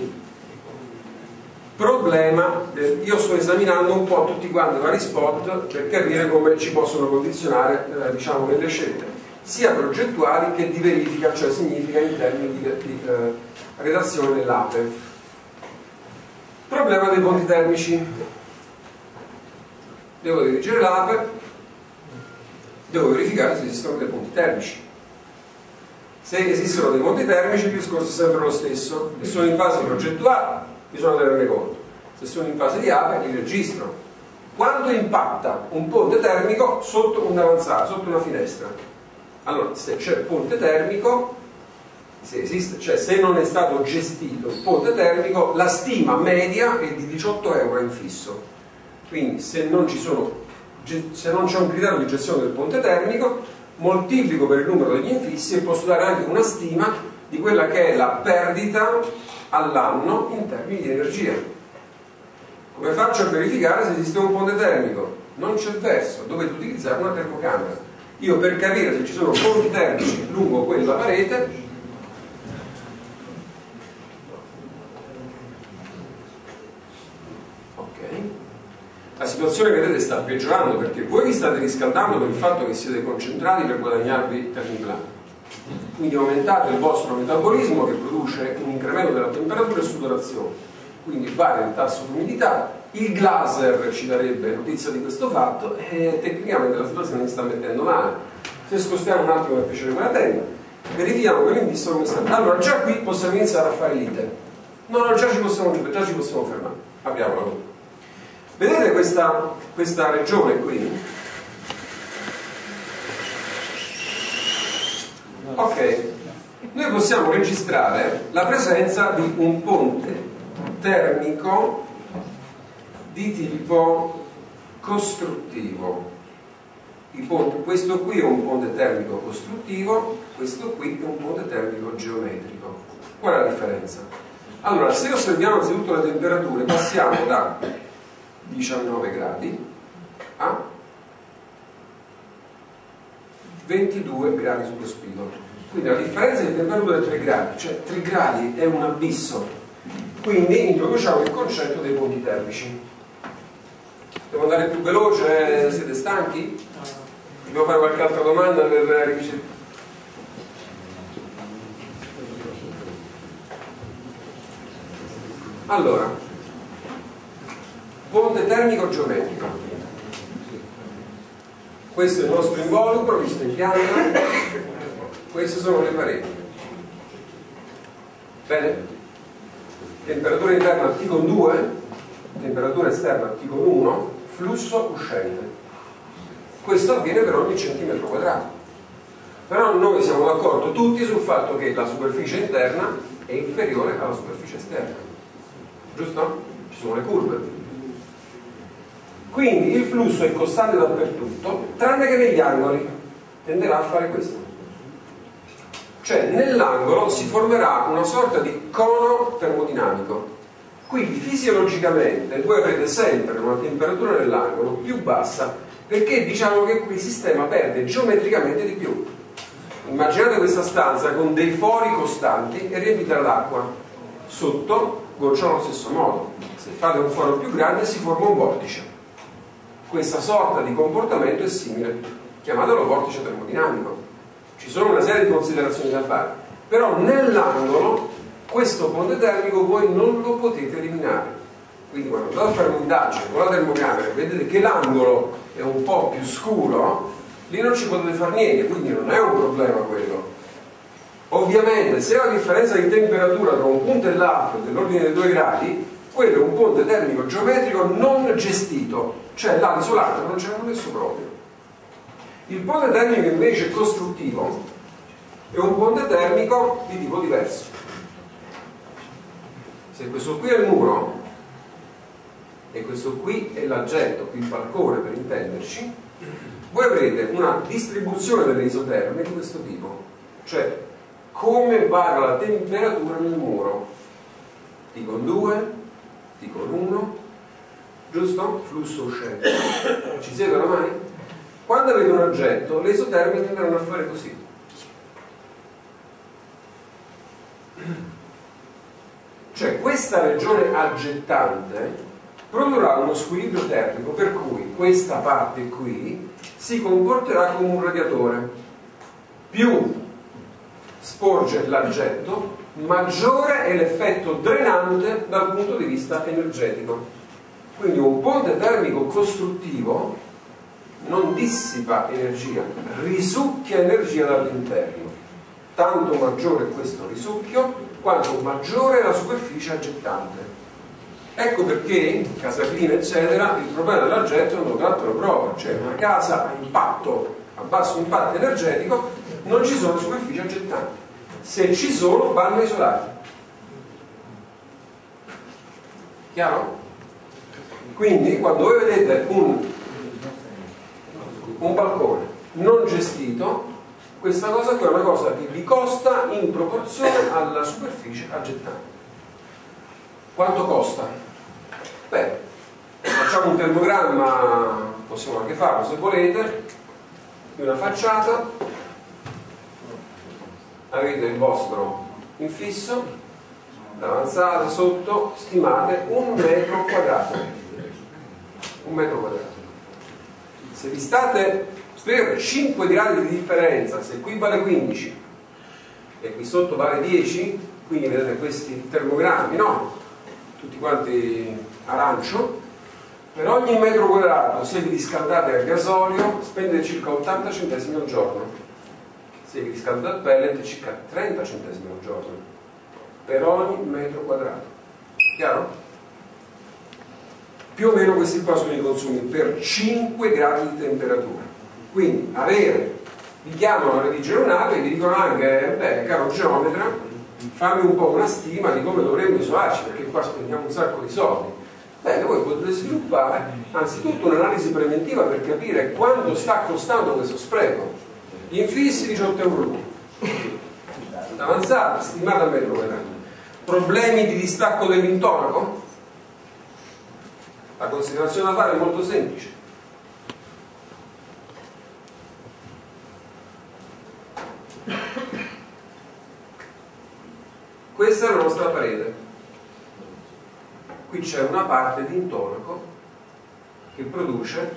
Problema del, io sto esaminando un po' tutti quanti i vari spot per capire come ci possono condizionare eh, diciamo nelle scelte sia progettuali che di verifica, cioè significa in termini di, di eh, redazione dell'A P E. Problema dei ponti termici. Devo dirigere l'A P E, devo verificare se esistono dei ponti termici. Se esistono dei ponti termici il discorso è sempre lo stesso. Se sono in fase progettuale bisogna tenerne conto, se sono in fase di A P E li registro. Quando impatta un ponte termico sotto un'avanzata, sotto una finestra, allora se c'è ponte termico, se esiste, cioè se non è stato gestito il ponte termico, la stima media è di diciotto euro in fisso. Quindi se non ci sono, se non c'è un criterio di gestione del ponte termico, moltiplico per il numero degli infissi e posso dare anche una stima di quella che è la perdita all'anno in termini di energia. Come faccio a verificare se esiste un ponte termico? Non c'è verso, dovete utilizzare una termocamera. Io per capire se ci sono ponti termici lungo quella parete ok, la situazione vedete sta peggiorando perché voi vi state riscaldando per il fatto che siete concentrati per guadagnarvi termiplan. Quindi aumentate il vostro metabolismo che produce un incremento della temperatura e sudorazione, quindi varia il tasso di umidità. Il Glaser ci darebbe notizia di questo fatto e tecnicamente la situazione si sta mettendo male. Se spostiamo un attimo per piacere con la tenda, verifichiamo che l'indisto come sta. Allora già qui possiamo iniziare a fare l'iter. No, no, già ci possiamo, già ci possiamo fermare. Apriamola. Vedete questa, questa regione qui? Ok, noi possiamo registrare la presenza di un ponte termico di tipo costruttivo. Il ponte, questo qui è un ponte termico costruttivo, questo qui è un ponte termico geometrico. Qual è la differenza? Allora, se osserviamo anzitutto le temperature, passiamo da diciannove gradi a ventidue gradi sullo spigolo. Quindi la differenza di temperatura è tre gradi, cioè tre gradi è un abisso. Quindi introduciamo il concetto dei ponti termici. Devo andare più veloce? Siete stanchi? Dobbiamo fare qualche altra domanda per riuscire? Allora, ponte termico geometrico. Questo è il nostro involucro visto in pianta, queste sono le pareti. Bene? Temperatura interna T con due, temperatura esterna T con uno, flusso uscente. Questo avviene per ogni centimetro quadrato. Però noi siamo d'accordo tutti sul fatto che la superficie interna è inferiore alla superficie esterna. Giusto? Ci sono le curve. Quindi il flusso è costante dappertutto, tranne che negli angoli. Tenderà a fare questo. Cioè nell'angolo si formerà una sorta di cono termodinamico. Quindi fisiologicamente voi avrete sempre una temperatura nell'angolo più bassa, perché diciamo che qui il sistema perde geometricamente di più. Immaginate questa stanza con dei fori costanti e riempita d'acqua. Sotto goccia allo stesso modo. Se fate un foro più grande si forma un vortice. Questa sorta di comportamento è simile, chiamatelo vortice termodinamico. Ci sono una serie di considerazioni da fare, però nell'angolo questo ponte termico voi non lo potete eliminare. Quindi quando andate a fare un'indagine con la termocamera e vedete che l'angolo è un po' più scuro, lì non ci potete fare niente, quindi non è un problema quello. Ovviamente se la differenza di temperatura tra un punto e l'altro è dell'ordine dei due gradi, quello è un ponte termico geometrico non gestito, cioè là isolato non c'è messo proprio. Il ponte termico invece costruttivo è un ponte termico di tipo diverso. Se questo qui è il muro e questo qui è l'aggetto, qui il balcone per intenderci, voi avrete una distribuzione delle isoterme di questo tipo, cioè come varia la temperatura nel muro, T con due, T con uno, giusto? Flusso uscente. Ci siete oramai? Quando avete un oggetto, le isoterme tenderanno a fare così. Cioè questa regione aggettante produrrà uno squilibrio termico per cui questa parte qui si comporterà come un radiatore. Più sporge l'aggetto, maggiore è l'effetto drenante dal punto di vista energetico. Quindi un ponte termico costruttivo non dissipa energia, risucchia energia dall'interno. Tanto maggiore è questo risucchio, quanto maggiore è la superficie aggettante. Ecco perché in casa clean eccetera il problema dell'aggetto è un altro proprio, cioè una casa a impatto, a basso impatto energetico, non ci sono superfici aggettanti. Se ci sono vanno isolati. Chiaro? Quindi quando voi vedete un, un balcone non gestito, questa cosa qui è una cosa che vi costa in proporzione alla superficie aggettante. Quanto costa? Beh, facciamo un termogramma, possiamo anche farlo se volete, di una facciata, avete il vostro infisso, l'avanzata sotto, stimate un metro quadrato. Un metro quadrato. Se vi state per cinque gradi di differenza, se qui vale quindici e qui sotto vale dieci, quindi vedete questi termogrammi, no? Tutti quanti arancio, per ogni metro quadrato se vi riscaldate a gasolio spendete circa ottanta centesimi al giorno, se vi riscaldate a pellet circa trenta centesimi al giorno per ogni metro quadrato. Chiaro? Più o meno questi qua sono i consumi per cinque gradi di temperatura. Quindi avere, vi chiamano a redigere un'ape e vi dicono anche, beh caro geometra, fammi un po' una stima di come dovremmo isolarci, perché qua spendiamo un sacco di soldi. Bene, voi potete sviluppare anzitutto un'analisi preventiva per capire quanto sta costando questo spreco. Gli infissi diciotto euro, l'avanzata stimata a metro quadrato. Problemi di distacco dell'intonaco? La considerazione da fare è molto semplice. Questa è la nostra parete. Qui c'è una parte di intonaco che produce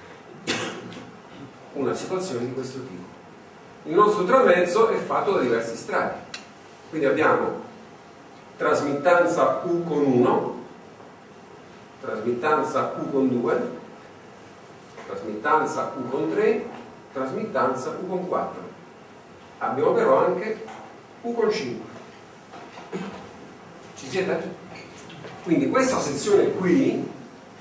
una situazione di questo tipo. Il nostro tramezzo è fatto da diversi strati. Quindi abbiamo trasmittanza U con uno, trasmittanza U con due, trasmittanza U con tre, trasmittanza U con quattro. Abbiamo però anche U con cinque. Ci siete? Quindi questa sezione qui,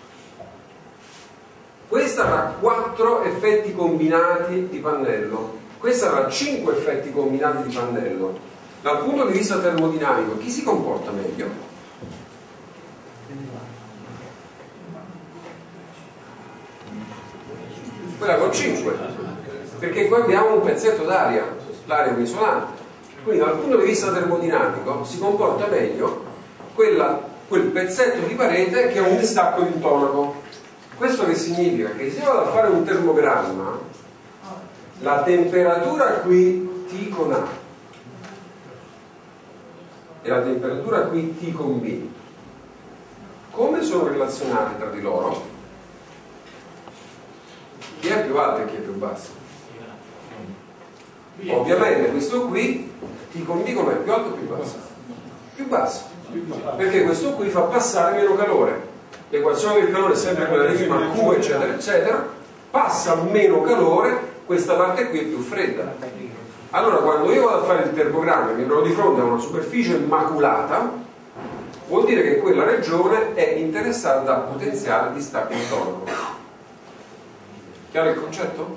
questa avrà quattro effetti combinati di pannello, questa avrà cinque effetti combinati di pannello. Dal punto di vista termodinamico, chi si comporta meglio? Quella con cinque, perché qua abbiamo un pezzetto d'aria, l'aria è un isolante. Quindi dal punto di vista termodinamico si comporta meglio quella, quel pezzetto di parete che ha un distacco di intonaco. Questo che significa? Che se io vado a fare un termogramma, la temperatura qui T con A e la temperatura qui T con B, come sono relazionati tra di loro? Chi è più alto e chi è più basso? Ovviamente questo qui T con B com'è? Più alto o più basso? Più basso, perché questo qui fa passare meno calore. L'equazione del calore è sempre quella di prima, Q eccetera eccetera, passa meno calore, questa parte qui è più fredda. Allora quando io vado a fare il termogramma e mi trovo di fronte a una superficie maculata, vuol dire che quella regione è interessata da potenziale distacco intonaco. Chiaro il concetto?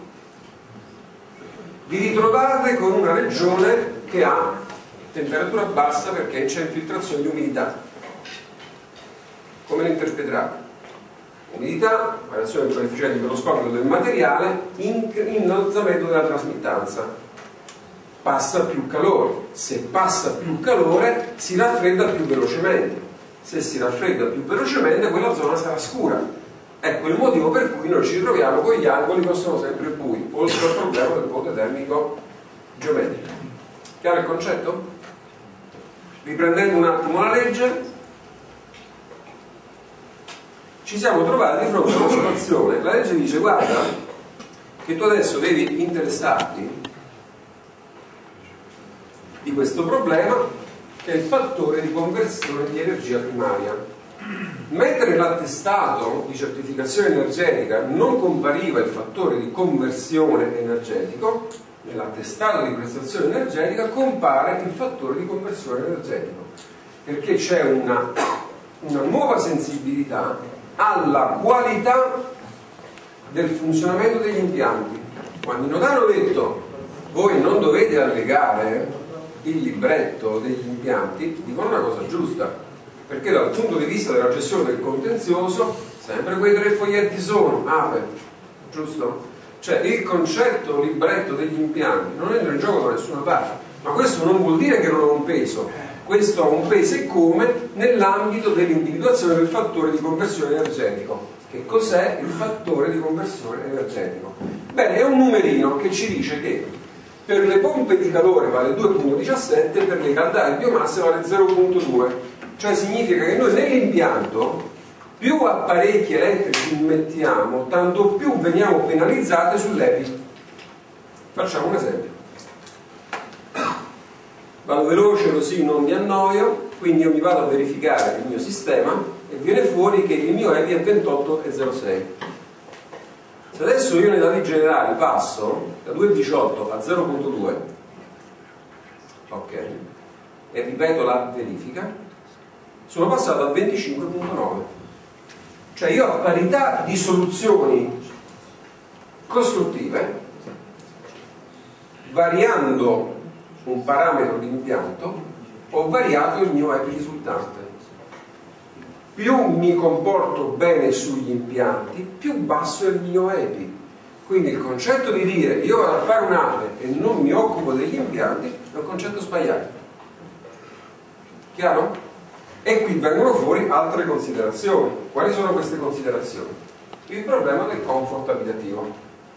Vi ritrovate con una regione che ha temperatura bassa perché c'è infiltrazione di umidità. Come lo interpreterate? Umidità, variazione del coefficiente microscopico del materiale, innalzamento della trasmittanza. Passa più calore. Se passa più calore si raffredda più velocemente. Se si raffredda più velocemente quella zona sarà scura. Ecco il motivo per cui noi ci ritroviamo con gli angoli che sono sempre bui, oltre al problema del ponte termico geometrico. Chiaro il concetto? Riprendendo un attimo la legge, ci siamo trovati di fronte a una situazione. La legge dice: guarda che tu adesso devi interessarti di questo problema che è il fattore di conversione di energia primaria. Mentre nell'attestato di certificazione energetica non compariva il fattore di conversione energetico, nell'attestato di prestazione energetica compare il fattore di conversione energetico, perché c'è una, una nuova sensibilità alla qualità del funzionamento degli impianti. Quando i Nodano hanno detto voi non dovete allegare il libretto degli impianti, dicono una cosa giusta, perché dal punto di vista della gestione del contenzioso sempre quei tre foglietti sono ape, giusto? Cioè il concetto libretto degli impianti non entra in gioco da nessuna parte, ma questo non vuol dire che non ha un peso. Questo ha un peso e come nell'ambito dell'individuazione del fattore di conversione energetico. Che cos'è il fattore di conversione energetico? Bene, è un numerino che ci dice che per le pompe di calore vale due virgola diciassette, per le caldaie biomasse vale zero virgola due. Cioè significa che noi nell'impianto più apparecchi elettrici mettiamo, tanto più veniamo penalizzati sull'E P I. Facciamo un esempio. Vado veloce così non mi annoio, quindi io mi vado a verificare il mio sistema e viene fuori che il mio E P I è ventotto virgola zero sei. Se adesso io nei dati generali passo da due virgola diciotto a zero virgola due, ok, e ripeto la verifica, sono passato a venticinque virgola nove. Cioè io a parità di soluzioni costruttive, variando un parametro di impianto, ho variato il mio E P I risultante. Più mi comporto bene sugli impianti, più basso è il mio E P I. Quindi il concetto di dire io vado a fare un'ape e non mi occupo degli impianti è un concetto sbagliato. Chiaro? E qui vengono fuori altre considerazioni. Quali sono queste considerazioni? Il problema del comfort abitativo.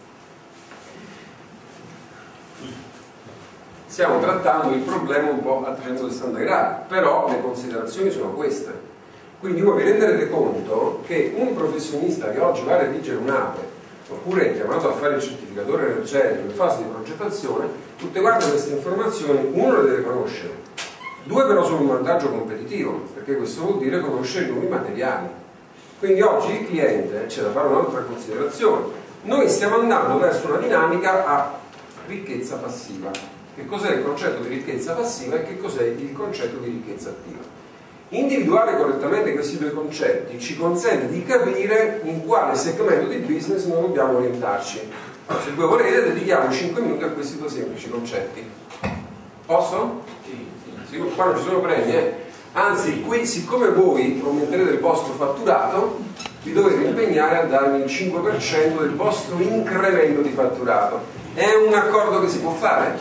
Stiamo trattando il problema un po' a trecentosessanta gradi, però le considerazioni sono queste. Quindi voi vi renderete conto che un professionista che oggi va a redigere un'ape oppure è chiamato a fare il certificatore energetico in fase di progettazione, tutte quante queste informazioni uno le deve conoscere. Due però sono un vantaggio competitivo, perché questo vuol dire conoscere i nuovi materiali. Quindi oggi il cliente, c'è da fare un'altra considerazione, noi stiamo andando verso una dinamica a ricchezza passiva. Che cos'è il concetto di ricchezza passiva e che cos'è il concetto di ricchezza attiva? Individuare correttamente questi due concetti ci consente di capire in quale segmento di business noi dobbiamo orientarci. Se voi volete dedichiamo cinque minuti a questi due semplici concetti. Posso? Sì, sì. Qua non ci sono premi, eh? Anzi, qui siccome voi aumenterete il vostro fatturato, vi dovete impegnare a darmi il cinque per cento del vostro incremento di fatturato. È un accordo che si può fare?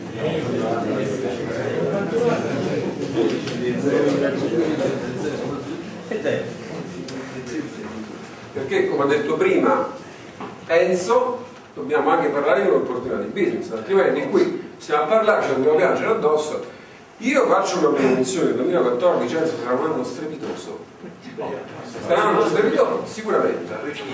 Perché, come ho detto prima, Enzo, dobbiamo anche parlare di un'opportunità di business, altrimenti qui stiamo a parlare, ci dobbiamo piangere addosso. Io faccio una previsione del duemilaquattordici, Enzo sarà un anno strepitoso. Sarà un anno strepitoso? Sicuramente.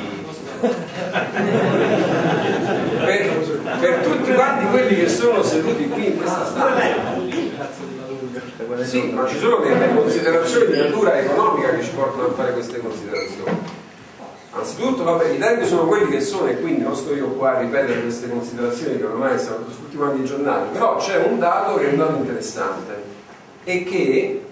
Per, per tutti quanti quelli che sono seduti qui in questa stanza. Sì, ma ci sono delle considerazioni di natura economica che ci portano a fare queste considerazioni. Anzitutto, vabbè, i tempi sono quelli che sono e quindi non sto io qua a ripetere queste considerazioni che ormai sono tutti quanti i giornali, però c'è un dato che è un dato interessante e che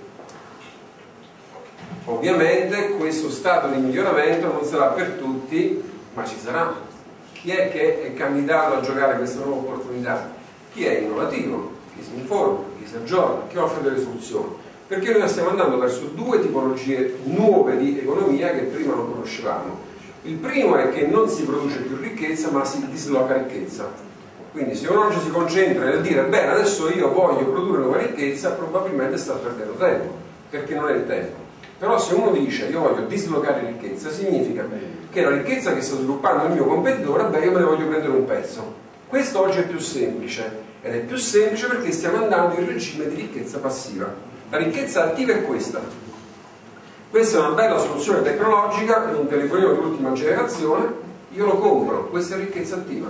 ovviamente questo stato di miglioramento non sarà per tutti, ma ci sarà. Chi è che è candidato a giocare questa nuova opportunità? Chi è innovativo, chi si informa, chi si aggiorna, chi offre delle soluzioni. Perché noi stiamo andando verso due tipologie nuove di economia che prima non conoscevamo. Il primo è che non si produce più ricchezza, ma si disloca ricchezza. Quindi se uno oggi si concentra nel dire bene, adesso io voglio produrre nuova ricchezza, probabilmente sta perdendo tempo, perché non è il tempo. Però se uno dice io voglio dislocare ricchezza, significa che la ricchezza che sta sviluppando il mio competitore, beh, io me ne voglio prendere un pezzo. Questo oggi è più semplice, ed è più semplice perché stiamo andando in regime di ricchezza passiva. La ricchezza attiva è questa. Questa è una bella soluzione tecnologica, un telefonino di ultima generazione, io lo compro, questa è ricchezza attiva.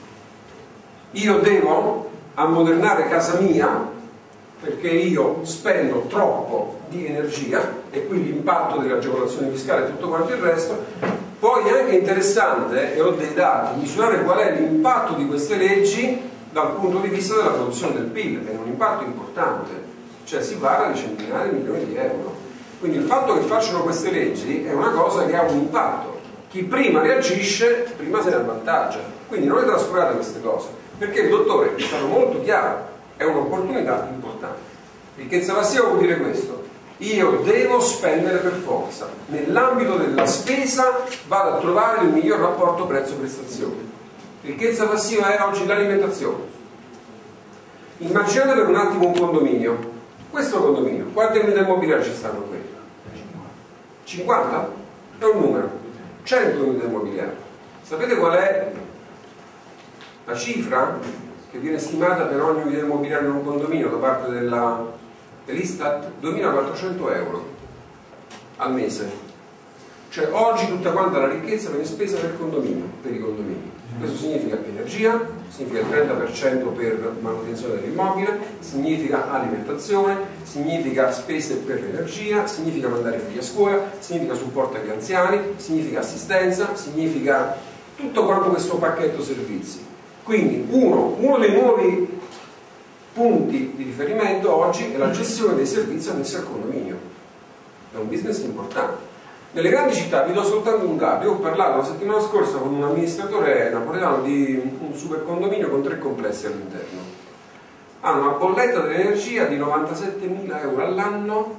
Io devo ammodernare casa mia perché io spendo troppo di energia e quindi l'impatto dell'agevolazione fiscale e tutto quanto il resto. Poi è anche interessante, e ho dei dati, misurare qual è l'impatto di queste leggi dal punto di vista della produzione del P I L, è un impatto importante, cioè si parla di centinaia di milioni di euro. Quindi il fatto che facciano queste leggi è una cosa che ha un impatto. Chi prima reagisce, prima se ne avvantaggia. Quindi non le trascurate queste cose, perché il dottore è stato molto chiaro, è un'opportunità importante. Ricchezza passiva vuol dire questo: io devo spendere per forza, nell'ambito della spesa vado a trovare il miglior rapporto prezzo-prestazione. Ricchezza passiva è oggi l'alimentazione. Immaginate per un attimo un condominio. Questo condominio, quante unità immobiliari ci stanno qui? cinquanta? È un numero. cento unità immobiliari. Sapete qual è la cifra che viene stimata per ogni unità immobiliare in un condominio da parte dell'Istat? duemilaquattrocento euro al mese. Cioè oggi tutta quanta la ricchezza viene spesa per condominio, per i condomini. Questo significa energia, significa il trenta per cento per manutenzione dell'immobile, significa alimentazione, significa spese per l'energia, significa mandare i figli a scuola, significa supporto agli anziani, significa assistenza, significa tutto quanto questo pacchetto servizi. Quindi uno, uno dei nuovi punti di riferimento oggi è la gestione dei servizi ammessi al condominio. È un business importante. Nelle grandi città, vi do soltanto un dato, io ho parlato la settimana scorsa con un amministratore napoletano di un super condominio con tre complessi all'interno. Hanno una bolletta dell'energia di novantasettemila euro all'anno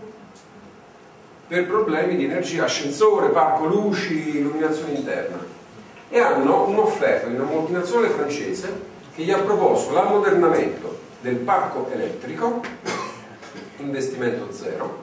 per problemi di energia, ascensore, parco luci, illuminazione interna. E hanno un'offerta di una multinazionale francese che gli ha proposto l'ammodernamento del parco elettrico, investimento zero.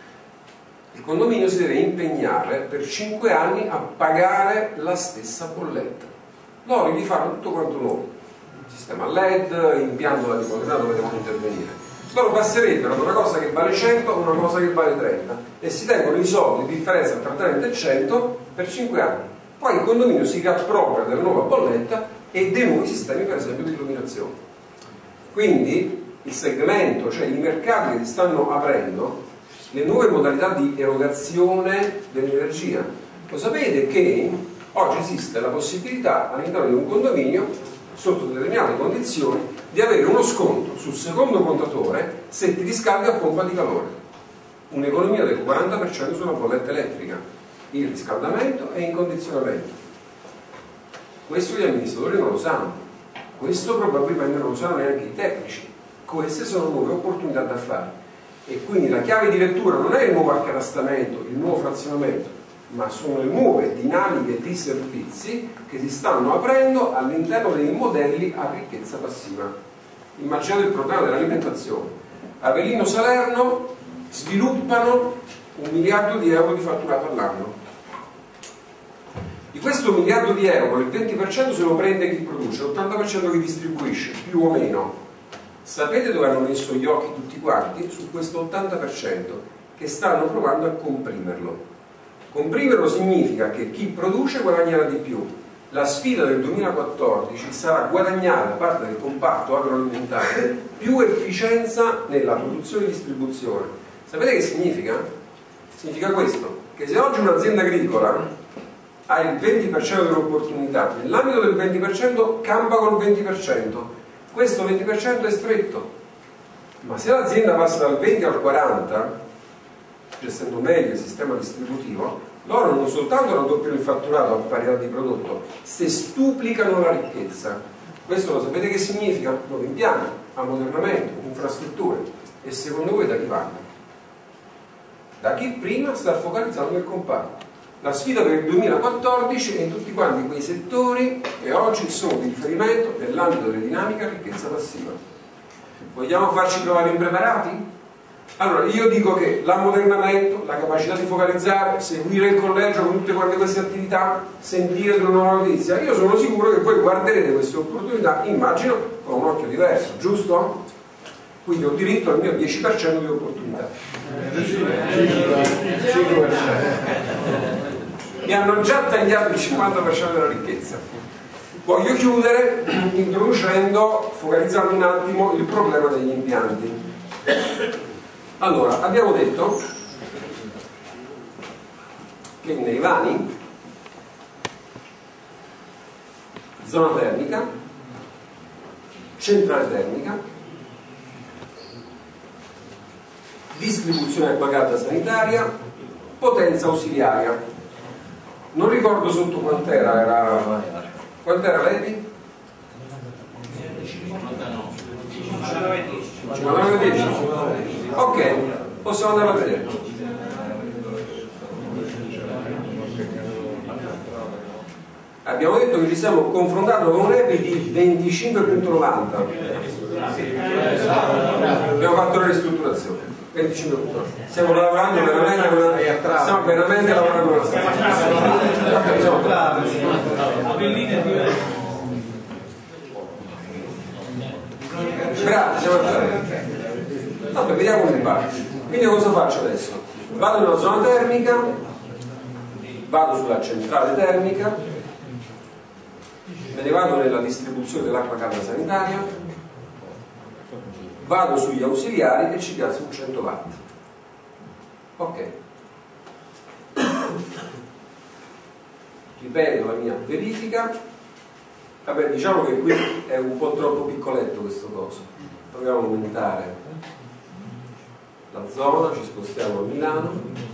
Il condominio si deve impegnare per cinque anni a pagare la stessa bolletta. Loro gli fanno tutto quanto loro, sistema L E D, impianto da liquidità dove devono intervenire. Loro passerebbero da una cosa che vale cento a una cosa che vale trenta e si tengono i soldi di differenza tra trenta e cento per cinque anni. Poi il condominio si riappropria della nuova bolletta e dei nuovi sistemi, per esempio, di illuminazione. Quindi il segmento, cioè i mercati che si stanno aprendo, le nuove modalità di erogazione dell'energia. Lo sapete che Oggi esiste la possibilità all'interno di un condominio, sotto determinate condizioni, di avere uno sconto sul secondo contatore se ti riscaldi a pompa di calore. Un'economia del quaranta per cento sulla bolletta elettrica, il riscaldamento e il condizionamento. Questo gli amministratori non lo sanno, questo probabilmente non lo sanno neanche i tecnici. Queste sono nuove opportunità da fare e quindi la chiave di lettura non è il nuovo accatastamento, il nuovo frazionamento, ma sono le nuove dinamiche di servizi che si stanno aprendo all'interno dei modelli a ricchezza passiva. Immaginate il problema dell'alimentazione. Avellino Salerno sviluppano un miliardo di euro di fatturato all'anno. Di questo miliardo di euro il venti per cento se lo prende chi produce, l'ottanta per cento chi distribuisce, più o meno. Sapete dove hanno messo gli occhi tutti quanti? Su questo ottanta per cento che stanno provando a comprimerlo. Comprimerlo significa che chi produce guadagnerà di più. La sfida del duemilaquattordici sarà guadagnare da parte del comparto agroalimentare più efficienza nella produzione e distribuzione. Sapete che significa? Significa questo, che se oggi un'azienda agricola ha il venti per cento dell'opportunità, nell'ambito del venti per cento campa col venti per cento, questo venti per cento è stretto, ma se l'azienda passa dal venti al quaranta, gestendo meglio il sistema distributivo, loro non soltanto raddoppiano il fatturato a parità di prodotto, se stuplicano la ricchezza. Questo lo sapete che significa? Nuovi impianti, ammodernamento, infrastrutture. E secondo voi da chi vanno? Da chi prima sta focalizzando il comparto. La sfida per il duemilaquattordici è in tutti quanti quei settori che oggi sono di riferimento nell'ambito delle dinamiche a ricchezza passiva. Vogliamo farci trovare impreparati? Allora, io dico che l'ammodernamento, la capacità di focalizzare, seguire il collegio con tutte quante queste attività, sentire una nuova notizia, io sono sicuro che voi guarderete queste opportunità, immagino, con un occhio diverso, giusto? Quindi ho diritto al mio dieci per cento di opportunità. Mi hanno già tagliato il cinquanta per cento della ricchezza. Voglio chiudere introducendo, focalizzando un attimo il problema degli impianti. Allora, abbiamo detto che nei vani, zona termica, centrale termica, distribuzione acqua calda sanitaria, potenza ausiliaria. Non ricordo sotto quant'era, era... quant'era l'E P I? cinquantanove dieci. Ok, possiamo andare a vedere. Abbiamo detto che ci siamo confrontati con un E P I di venticinque virgola novanta. Abbiamo fatto la ristrutturazione. venticinque punti. Stiamo lavorando veramente, stiamo veramente lavorando una Grazie, siamo andati. Vabbè, vediamo come va. Quindi cosa faccio adesso? Vado nella zona termica, vado sulla centrale termica, me ne vado nella distribuzione dell'acqua calda sanitaria, vado sugli ausiliari e ci piazzo un cento watt. Ok. Ripeto la mia verifica. Vabbè, diciamo che qui è un po' troppo piccoletto questo coso. Proviamo a aumentare la zona, ci spostiamo a Milano.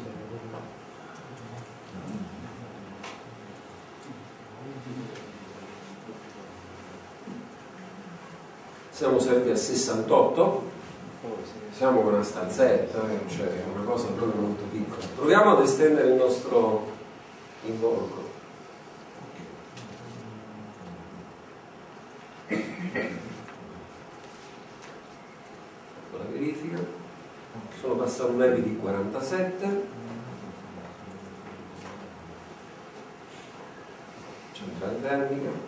Siamo saliti a sessantotto, siamo con una stanzetta, cioè una cosa proprio molto piccola. Proviamo ad estendere il nostro involucro. Ecco la verifica. Sono passato un E P I di quarantasette. Centrale termica.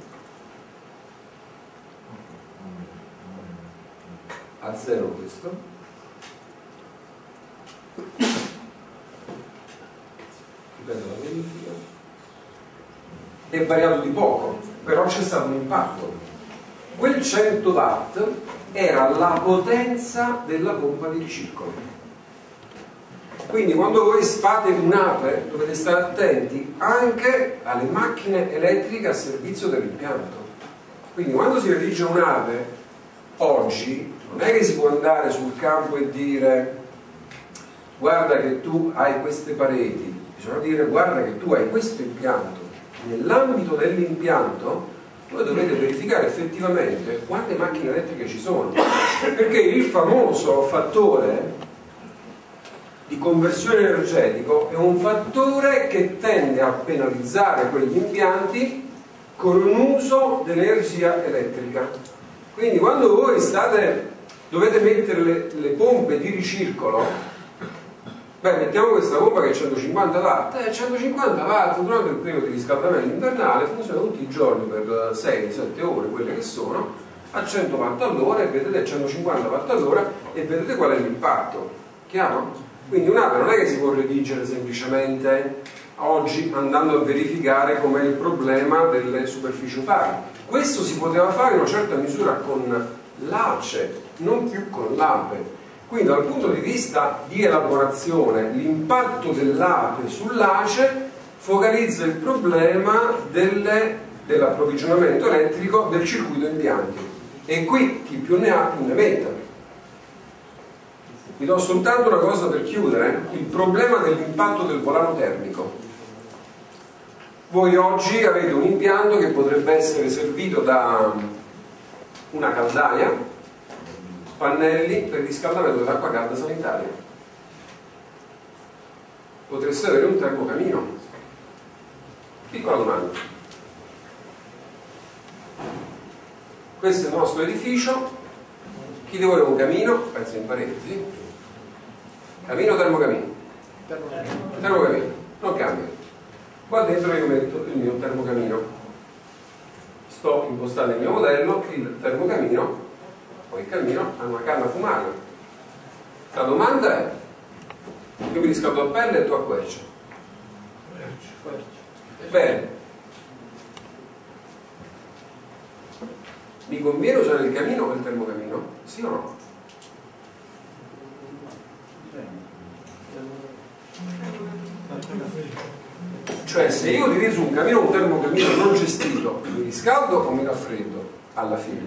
A zero questo, ripeto la verifica, è variato di poco, però c'è stato un impatto. Quel cento watt era la potenza della pompa di ricircolo. Quindi quando voi fate un'ape dovete stare attenti anche alle macchine elettriche a servizio dell'impianto. Quindi quando si redige un'ape oggi non è che si può andare sul campo e dire guarda che tu hai queste pareti, bisogna dire guarda che tu hai questo impianto. Nell'ambito dell'impianto voi dovete verificare effettivamente quante macchine elettriche ci sono, perché il famoso fattore di conversione energetico è un fattore che tende a penalizzare quegli impianti con un uso dell'energia elettrica. Quindi quando voi state, dovete mettere le, le pompe di ricircolo, beh, mettiamo questa pompa che è centocinquanta watt, eh, centocinquanta watt durante il periodo di riscaldamento invernale funziona tutti i giorni per sei sette ore, quelle che sono, a cento watt all'ora, e vedete centocinquanta watt all'ora e vedete qual è l'impatto. Chiaro? Quindi un'ape non è che si può redigere semplicemente oggi andando a verificare com'è il problema delle superfici opacche. Questo si poteva fare in una certa misura con l'ACE, non più con l'APE. Quindi dal punto di vista di elaborazione, l'impatto dell'APE sull'ACE focalizza il problema dell'approvvigionamento elettrico del circuito impianti. E qui chi più ne ha più ne metta. Vi do soltanto una cosa per chiudere, il problema dell'impatto del volano termico. Voi oggi avete un impianto che potrebbe essere servito da una caldaia, pannelli per il riscaldamento dell'acqua calda sanitaria. Potreste avere un termocamino. Piccola domanda. Questo è il nostro edificio. Chi di voi ha un camino? Penso in pareti. Camino o termocamino? Termocamino, non cambia. Qua dentro io metto il mio termocamino. Sto impostando il mio modello, il termocamino, poi il camino ha una canna fumaria. La domanda è: io mi riscaldo a pelle e tu a quercia. Bene. Mi conviene usare il camino o il termocamino? Sì o no? Cioè, se io utilizzo un camino o un termocamino non gestito, mi riscaldo o mi raffreddo alla fine?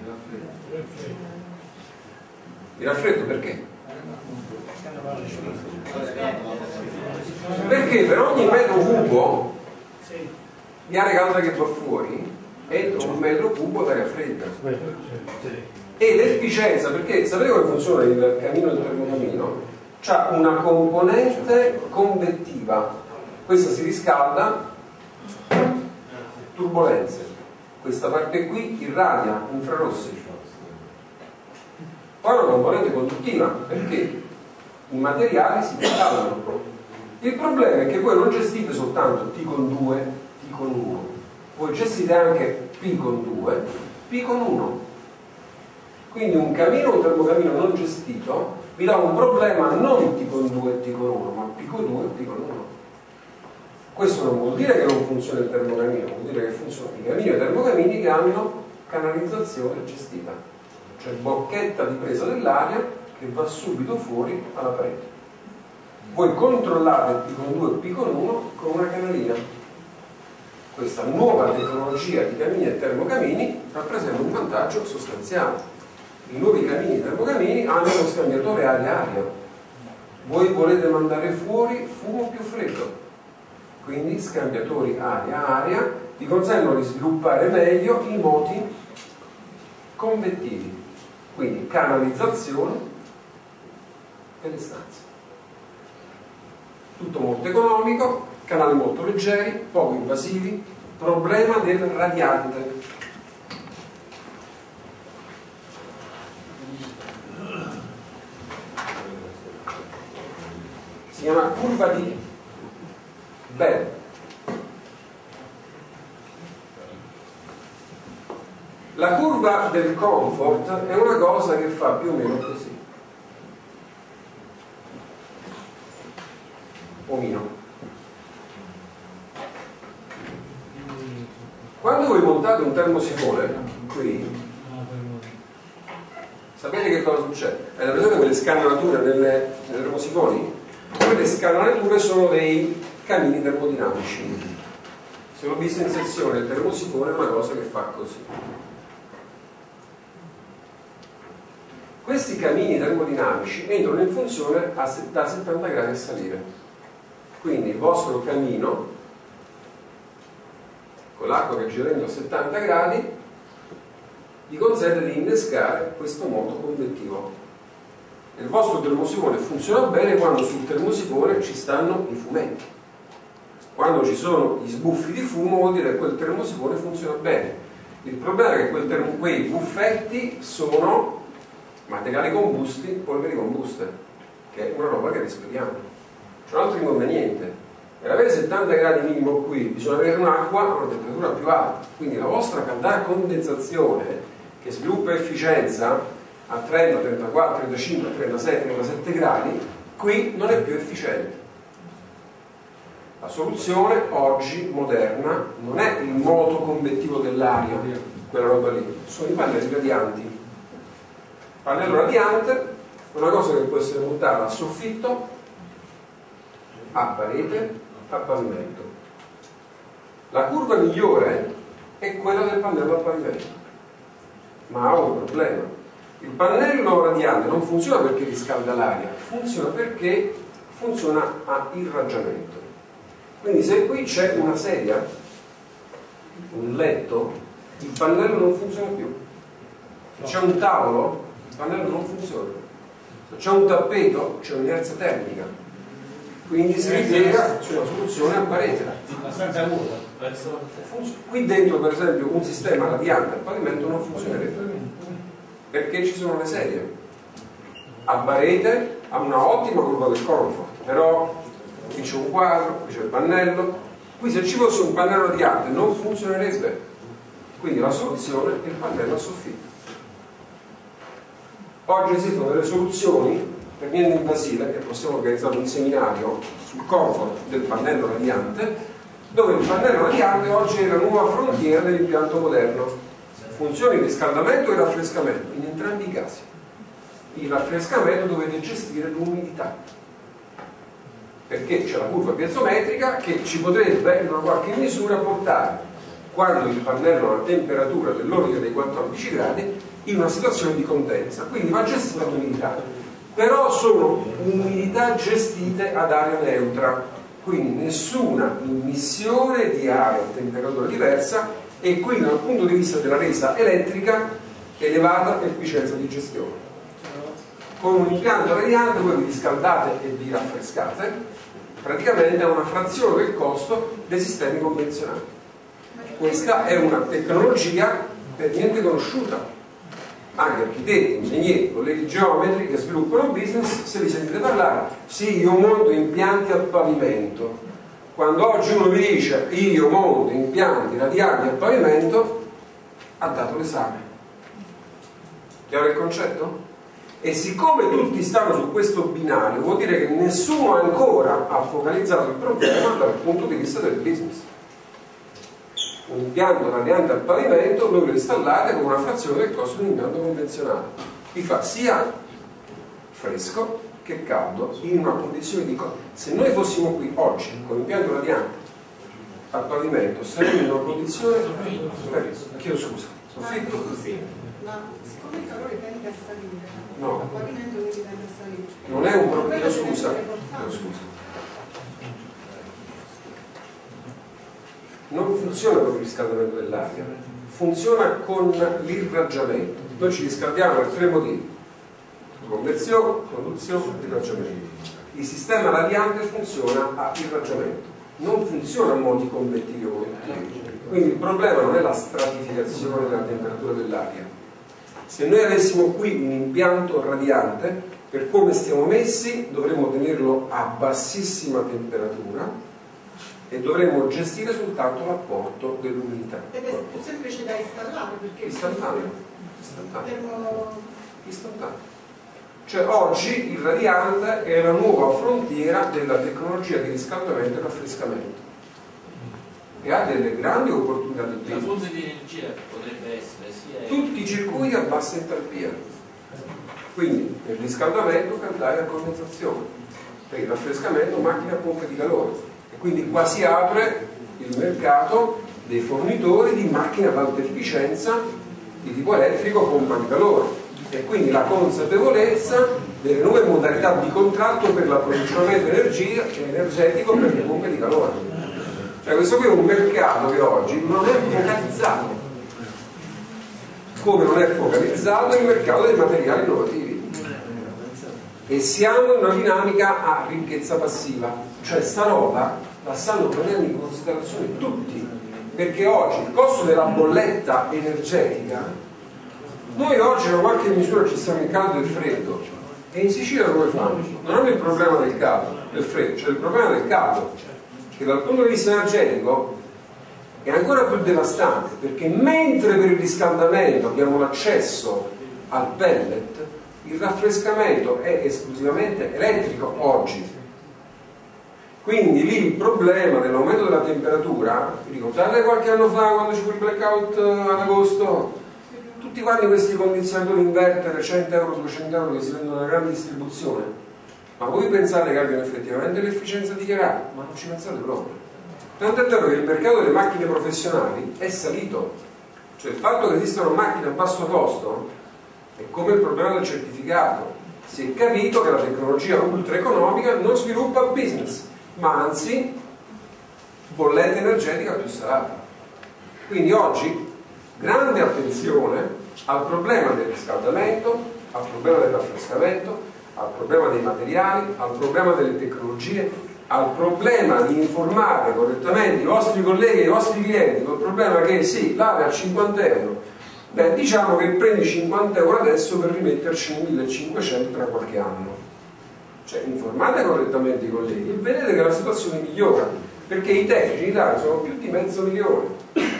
Mi raffreddo perché? Perché per ogni metro cubo di aria calda che va fuori entra un metro cubo d'aria fredda. E l'efficienza, perché sapete come funziona il camino e il termocamino? C'ha una componente convettiva. Questa si riscalda, turbolenze. Questa parte qui irradia infrarossi. Poi una componente conduttiva, perché i materiali si riscaldano. Il problema è che voi non gestite soltanto T con due, T con uno, voi gestite anche P con due, P con uno. Quindi un camino o un termocamino non gestito vi dà un problema non T con due e T con uno, ma P con due e T con uno. Questo non vuol dire che non funziona il termocamino, vuol dire che funzionano i camini e i termocamini che hanno canalizzazione gestita, cioè bocchetta di presa dell'aria che va subito fuori alla parete. Voi controllate P con due e P con uno con una canalina. Questa nuova tecnologia di camini e termocamini rappresenta un vantaggio sostanziale. I nuovi camini e termocamini hanno uno scambiatore aria-aria. Voi volete mandare fuori fumo più freddo, quindi scambiatori aria-aria vi consentono di sviluppare meglio i moti convettivi, quindi canalizzazione delle stanze. Tutto molto economico, canali molto leggeri, poco invasivi, problema del radiante. Si chiama curva di Bell. La curva del comfort è una cosa che fa più o meno così. Omino. Quando voi montate un termosifone qui, sapete che cosa succede? Avete presente quelle scannarature nelle, nelle termosifoni? quelle scanalature sono dei camini termodinamici. Se l'ho visto in sezione, il termosifone è una cosa che fa così. Questi camini termodinamici entrano in funzione a da settanta gradi a salire. Quindi il vostro camino, con l'acqua che gira dentro a settanta gradi, vi consente di innescare questo moto convettivo. Il vostro termosifone funziona bene quando sul termosifone ci stanno i fumetti. Quando ci sono gli sbuffi di fumo vuol dire che quel termosifone funziona bene. Il problema è che quel termo, quei buffetti sono materiali combusti, polveri combuste, che è una roba che respiriamo. C'è un altro inconveniente: per avere settanta gradi minimo qui bisogna avere un'acqua a una temperatura più alta, quindi la vostra caldata condensazione che sviluppa efficienza a trenta, trentaquattro, trentacinque, trentasei, trentasette gradi qui non è più efficiente. La soluzione oggi moderna non è il moto convettivo dell'aria, quella roba lì, sono i pannelli radianti. Il pannello radiante è una cosa che può essere montata a soffitto, a parete, a pavimento. La curva migliore è quella del pannello a pavimento, ma ha un problema: il pannello radiante non funziona perché riscalda l'aria, funziona perché funziona a irraggiamento. Quindi se qui c'è una sedia, un letto, il pannello non funziona più. Se c'è un tavolo, il pannello non funziona. Se c'è un tappeto, c'è un'inerzia termica. Quindi si ripiega su una soluzione a parete. Qui dentro, per esempio, un sistema radiante al pavimento non funzionerebbe, perché ci sono le sedie. A parete ha una ottima curva del comfort, però qui c'è un quadro, qui c'è il pannello. Qui se ci fosse un pannello radiante non funzionerebbe. Quindi la soluzione è il pannello a soffitto. Oggi esistono delle soluzioni per niente invasive, che possiamo organizzare un seminario sul comfort del pannello radiante, dove il pannello radiante oggi è la nuova frontiera dell'impianto moderno. Funziona il riscaldamento e il raffrescamento, in entrambi i casi. Il raffrescamento dovete gestire l'umidità, perché c'è la curva piezometrica che ci potrebbe in una qualche misura portare, quando il pannello ha una temperatura dell'ordine dei quattordici gradi, in una situazione di condensa. Quindi va gestita l'umidità, però sono umidità gestite ad area neutra, quindi nessuna immissione di aria a temperatura diversa, e quindi dal punto di vista della resa elettrica elevata efficienza di gestione. Con un impianto radiante voi vi riscaldate e vi raffrescate praticamente a una frazione del costo dei sistemi convenzionali. Questa è una tecnologia per niente conosciuta. Anche architetti, ingegneri, colleghi geometri che sviluppano business, se vi sentite parlare, sì, io monto impianti a pavimento. Quando oggi uno vi dice io monto impianti radianti a pavimento, ha dato l'esame. Chiaro il concetto? E siccome tutti stanno su questo binario, vuol dire che nessuno ancora ha focalizzato il problema dal punto di vista del business. Un impianto radiante al pavimento voi lo installate con una frazione del costo di un impianto convenzionale. Vi fa sia fresco che caldo in una condizione di... Se noi fossimo qui oggi con impianto radiante al pavimento saremmo in una condizione... Chiedo scusa, soffitto? Ma siccome il calore tende a salire, no, il pavimento che tende a salire, non è un problema, scusa, no, scusa. Non funziona con il riscaldamento dell'aria, funziona con l'irraggiamento. Noi ci riscaldiamo per tre motivi: convezione, conduzione e irraggiamento. Il sistema radiante funziona a irraggiamento, non funziona a modi convettivi o convettivi. Quindi il problema non è la stratificazione della temperatura dell'aria. Se noi avessimo qui un impianto radiante, per come stiamo messi dovremmo tenerlo a bassissima temperatura e dovremmo gestire soltanto l'apporto dell'umidità. Ed è più semplice da installare, perché istantaneo, istantaneo. Termo... istantaneo. Cioè oggi il radiante è la nuova frontiera della tecnologia di riscaldamento e raffrescamento, e ha delle grandi opportunità di La business. fonte di energia potrebbe essere sia... Tutti i circuiti a bassa entalpia, quindi nel riscaldamento caldare a condensazione, per il raffrescamento macchine a pompe di calore, e quindi qua si apre il mercato dei fornitori di macchine ad alta efficienza di tipo elettrico o pompa di calore, e quindi la consapevolezza delle nuove modalità di contratto per l'approvvigionamento energetico per le pompe di calore. Cioè questo qui è un mercato che oggi non è focalizzato, come non è focalizzato il mercato dei materiali innovativi, e siamo in una dinamica a ricchezza passiva, cioè sta roba la stanno prendendo in considerazione tutti, perché oggi il costo della bolletta energetica, noi oggi da qualche misura ci stiamo in caldo e freddo, e in Sicilia come fanno? Non hanno il problema del caldo, del freddo, cioè il problema del caldo, che dal punto di vista energetico è ancora più devastante, perché mentre per il riscaldamento abbiamo l'accesso al pellet, il raffrescamento è esclusivamente elettrico oggi. Quindi lì il problema dell'aumento della temperatura, vi ricordate qualche anno fa quando ci fu il blackout ad agosto? Tutti quanti questi condizionatori inverter cento euro, duecento euro che si vendono alla grande distribuzione, ma voi pensate che abbiano effettivamente l'efficienza dichiarata? Ma non ci pensate proprio. Tanto è vero che il mercato delle macchine professionali è salito, cioè il fatto che esistano macchine a basso costo è come il problema del certificato. Si è capito che la tecnologia ultra economica non sviluppa business, ma anzi bolletta energetica più salata. Quindi oggi grande attenzione al problema del riscaldamento, al problema del raffrescamento, al problema dei materiali, al problema delle tecnologie, al problema di informare correttamente i vostri colleghi e i vostri clienti col problema che sì, lave a cinquanta euro, beh diciamo che prendi cinquanta euro adesso per rimetterci millecinquecento tra qualche anno. Cioè informate correttamente i colleghi e vedete che la situazione migliora, perché i tecnici in Italia sono più di mezzo milione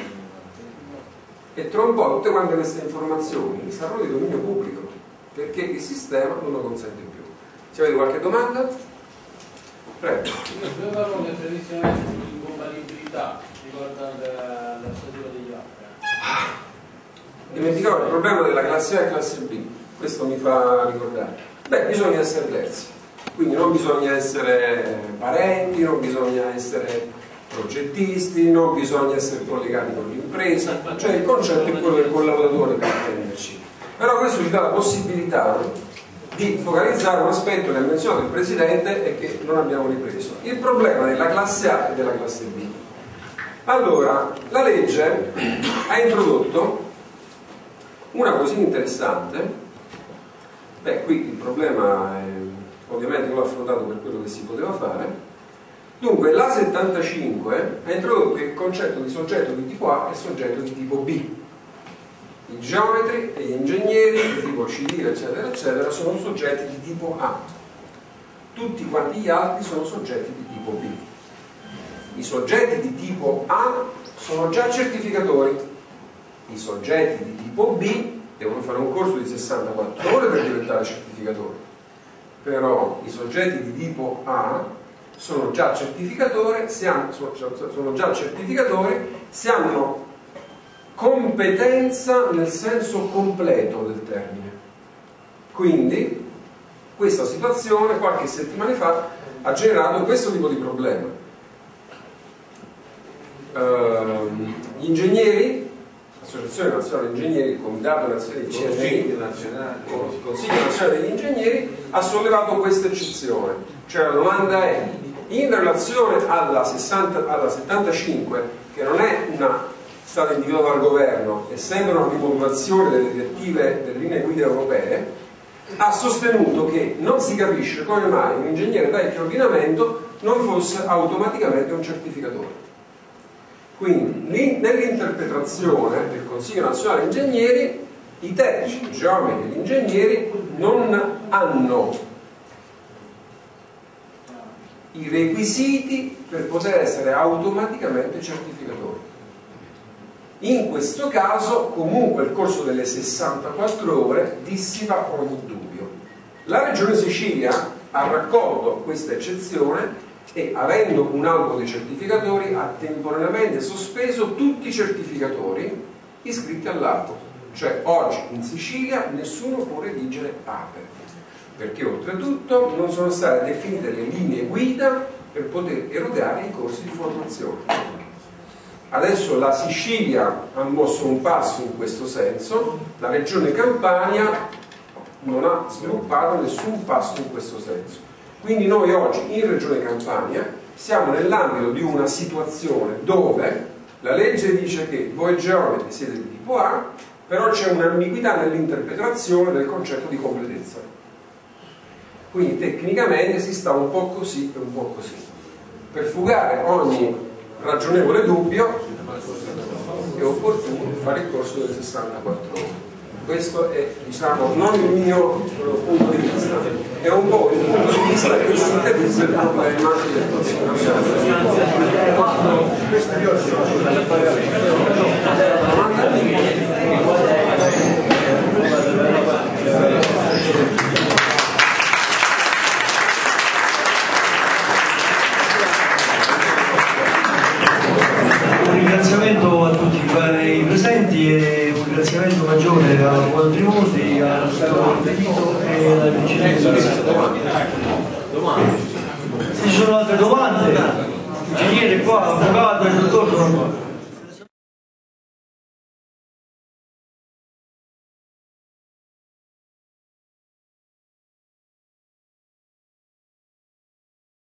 e tra un po' tutte quante queste informazioni saranno di dominio pubblico, perché il sistema non lo consente più. Se avete qualche domanda? Prego. Io due parole previsionali sull'incompatibilità riguardante la statura degli altri. Dimenticavo il problema della classe A e classe B, questo mi fa ricordare. Beh, bisogna essere terzi, quindi non bisogna essere parenti, non bisogna essere progettisti, non bisogna essere collegati con l'impresa, cioè il concetto è quello del collaboratore per attenderci. Però questo ci dà la possibilità di focalizzare un aspetto che ha menzionato il Presidente e che non abbiamo ripreso, il problema della classe A e della classe B. Allora, la legge ha introdotto una cosina interessante. Beh, qui il problema è, ovviamente l'ho affrontato per quello che si poteva fare. Dunque la settantacinque ha introdotto il concetto di soggetto di tipo A e soggetto di tipo B. I geometri e gli ingegneri di tipo civile eccetera eccetera sono soggetti di tipo A, tutti quanti gli altri sono soggetti di tipo B. I soggetti di tipo A sono già certificatori, i soggetti di tipo B devono fare un corso di sessantaquattro ore per diventare certificatori, però i soggetti di tipo A sono già certificatori, se hanno, sono già certificatori se hanno competenza nel senso completo del termine. Quindi questa situazione qualche settimana fa ha generato questo tipo di problema. Uh, gli ingegneri, l'Associazione Nazionale degli Ingegneri, il Comitato Nazionale degli Ingegneri, il Consiglio Nazionale degli Ingegneri ha sollevato questa eccezione, cioè la domanda è: in relazione alla, sessanta, alla settantacinque, che non è una stata individuata dal governo, è sempre una rimodulazione delle direttive, delle linee guida europee, ha sostenuto che non si capisce come mai un ingegnere vecchio ordinamento non fosse automaticamente un certificatore. Quindi nell'interpretazione del Consiglio Nazionale degli Ingegneri i tecnici, i geometri e gli ingegneri non hanno i requisiti per poter essere automaticamente certificatori. In questo caso comunque il corso delle sessantaquattro ore dissipa ogni dubbio. La Regione Sicilia ha raccolto questa eccezione e, avendo un albo di certificatori, ha temporaneamente sospeso tutti i certificatori iscritti all'albo. Cioè oggi in Sicilia nessuno può redigere A P E. perché oltretutto non sono state definite le linee guida per poter erogare i corsi di formazione. Adesso la Sicilia ha mosso un passo in questo senso, la Regione Campania non ha sviluppato nessun passo in questo senso. Quindi noi oggi in Regione Campania siamo nell'ambito di una situazione dove la legge dice che voi geometri siete di tipo A, però c'è un'ambiguità nell'interpretazione del concetto di completezza. Quindi tecnicamente si sta un po' così e un po' così. Per fugare ogni ragionevole dubbio è opportuno fare il corso delle sessantaquattro ore. Questo è, diciamo, non il mio punto di vista, è un po' il punto di vista che sintetizza il problema del Un ringraziamento a tutti i presenti e un ringraziamento maggiore a Juan Trimonti, al dottor Benito e alla vicepresidente. Se ci sono altre domande, ingegnere qua, avvocato e dottor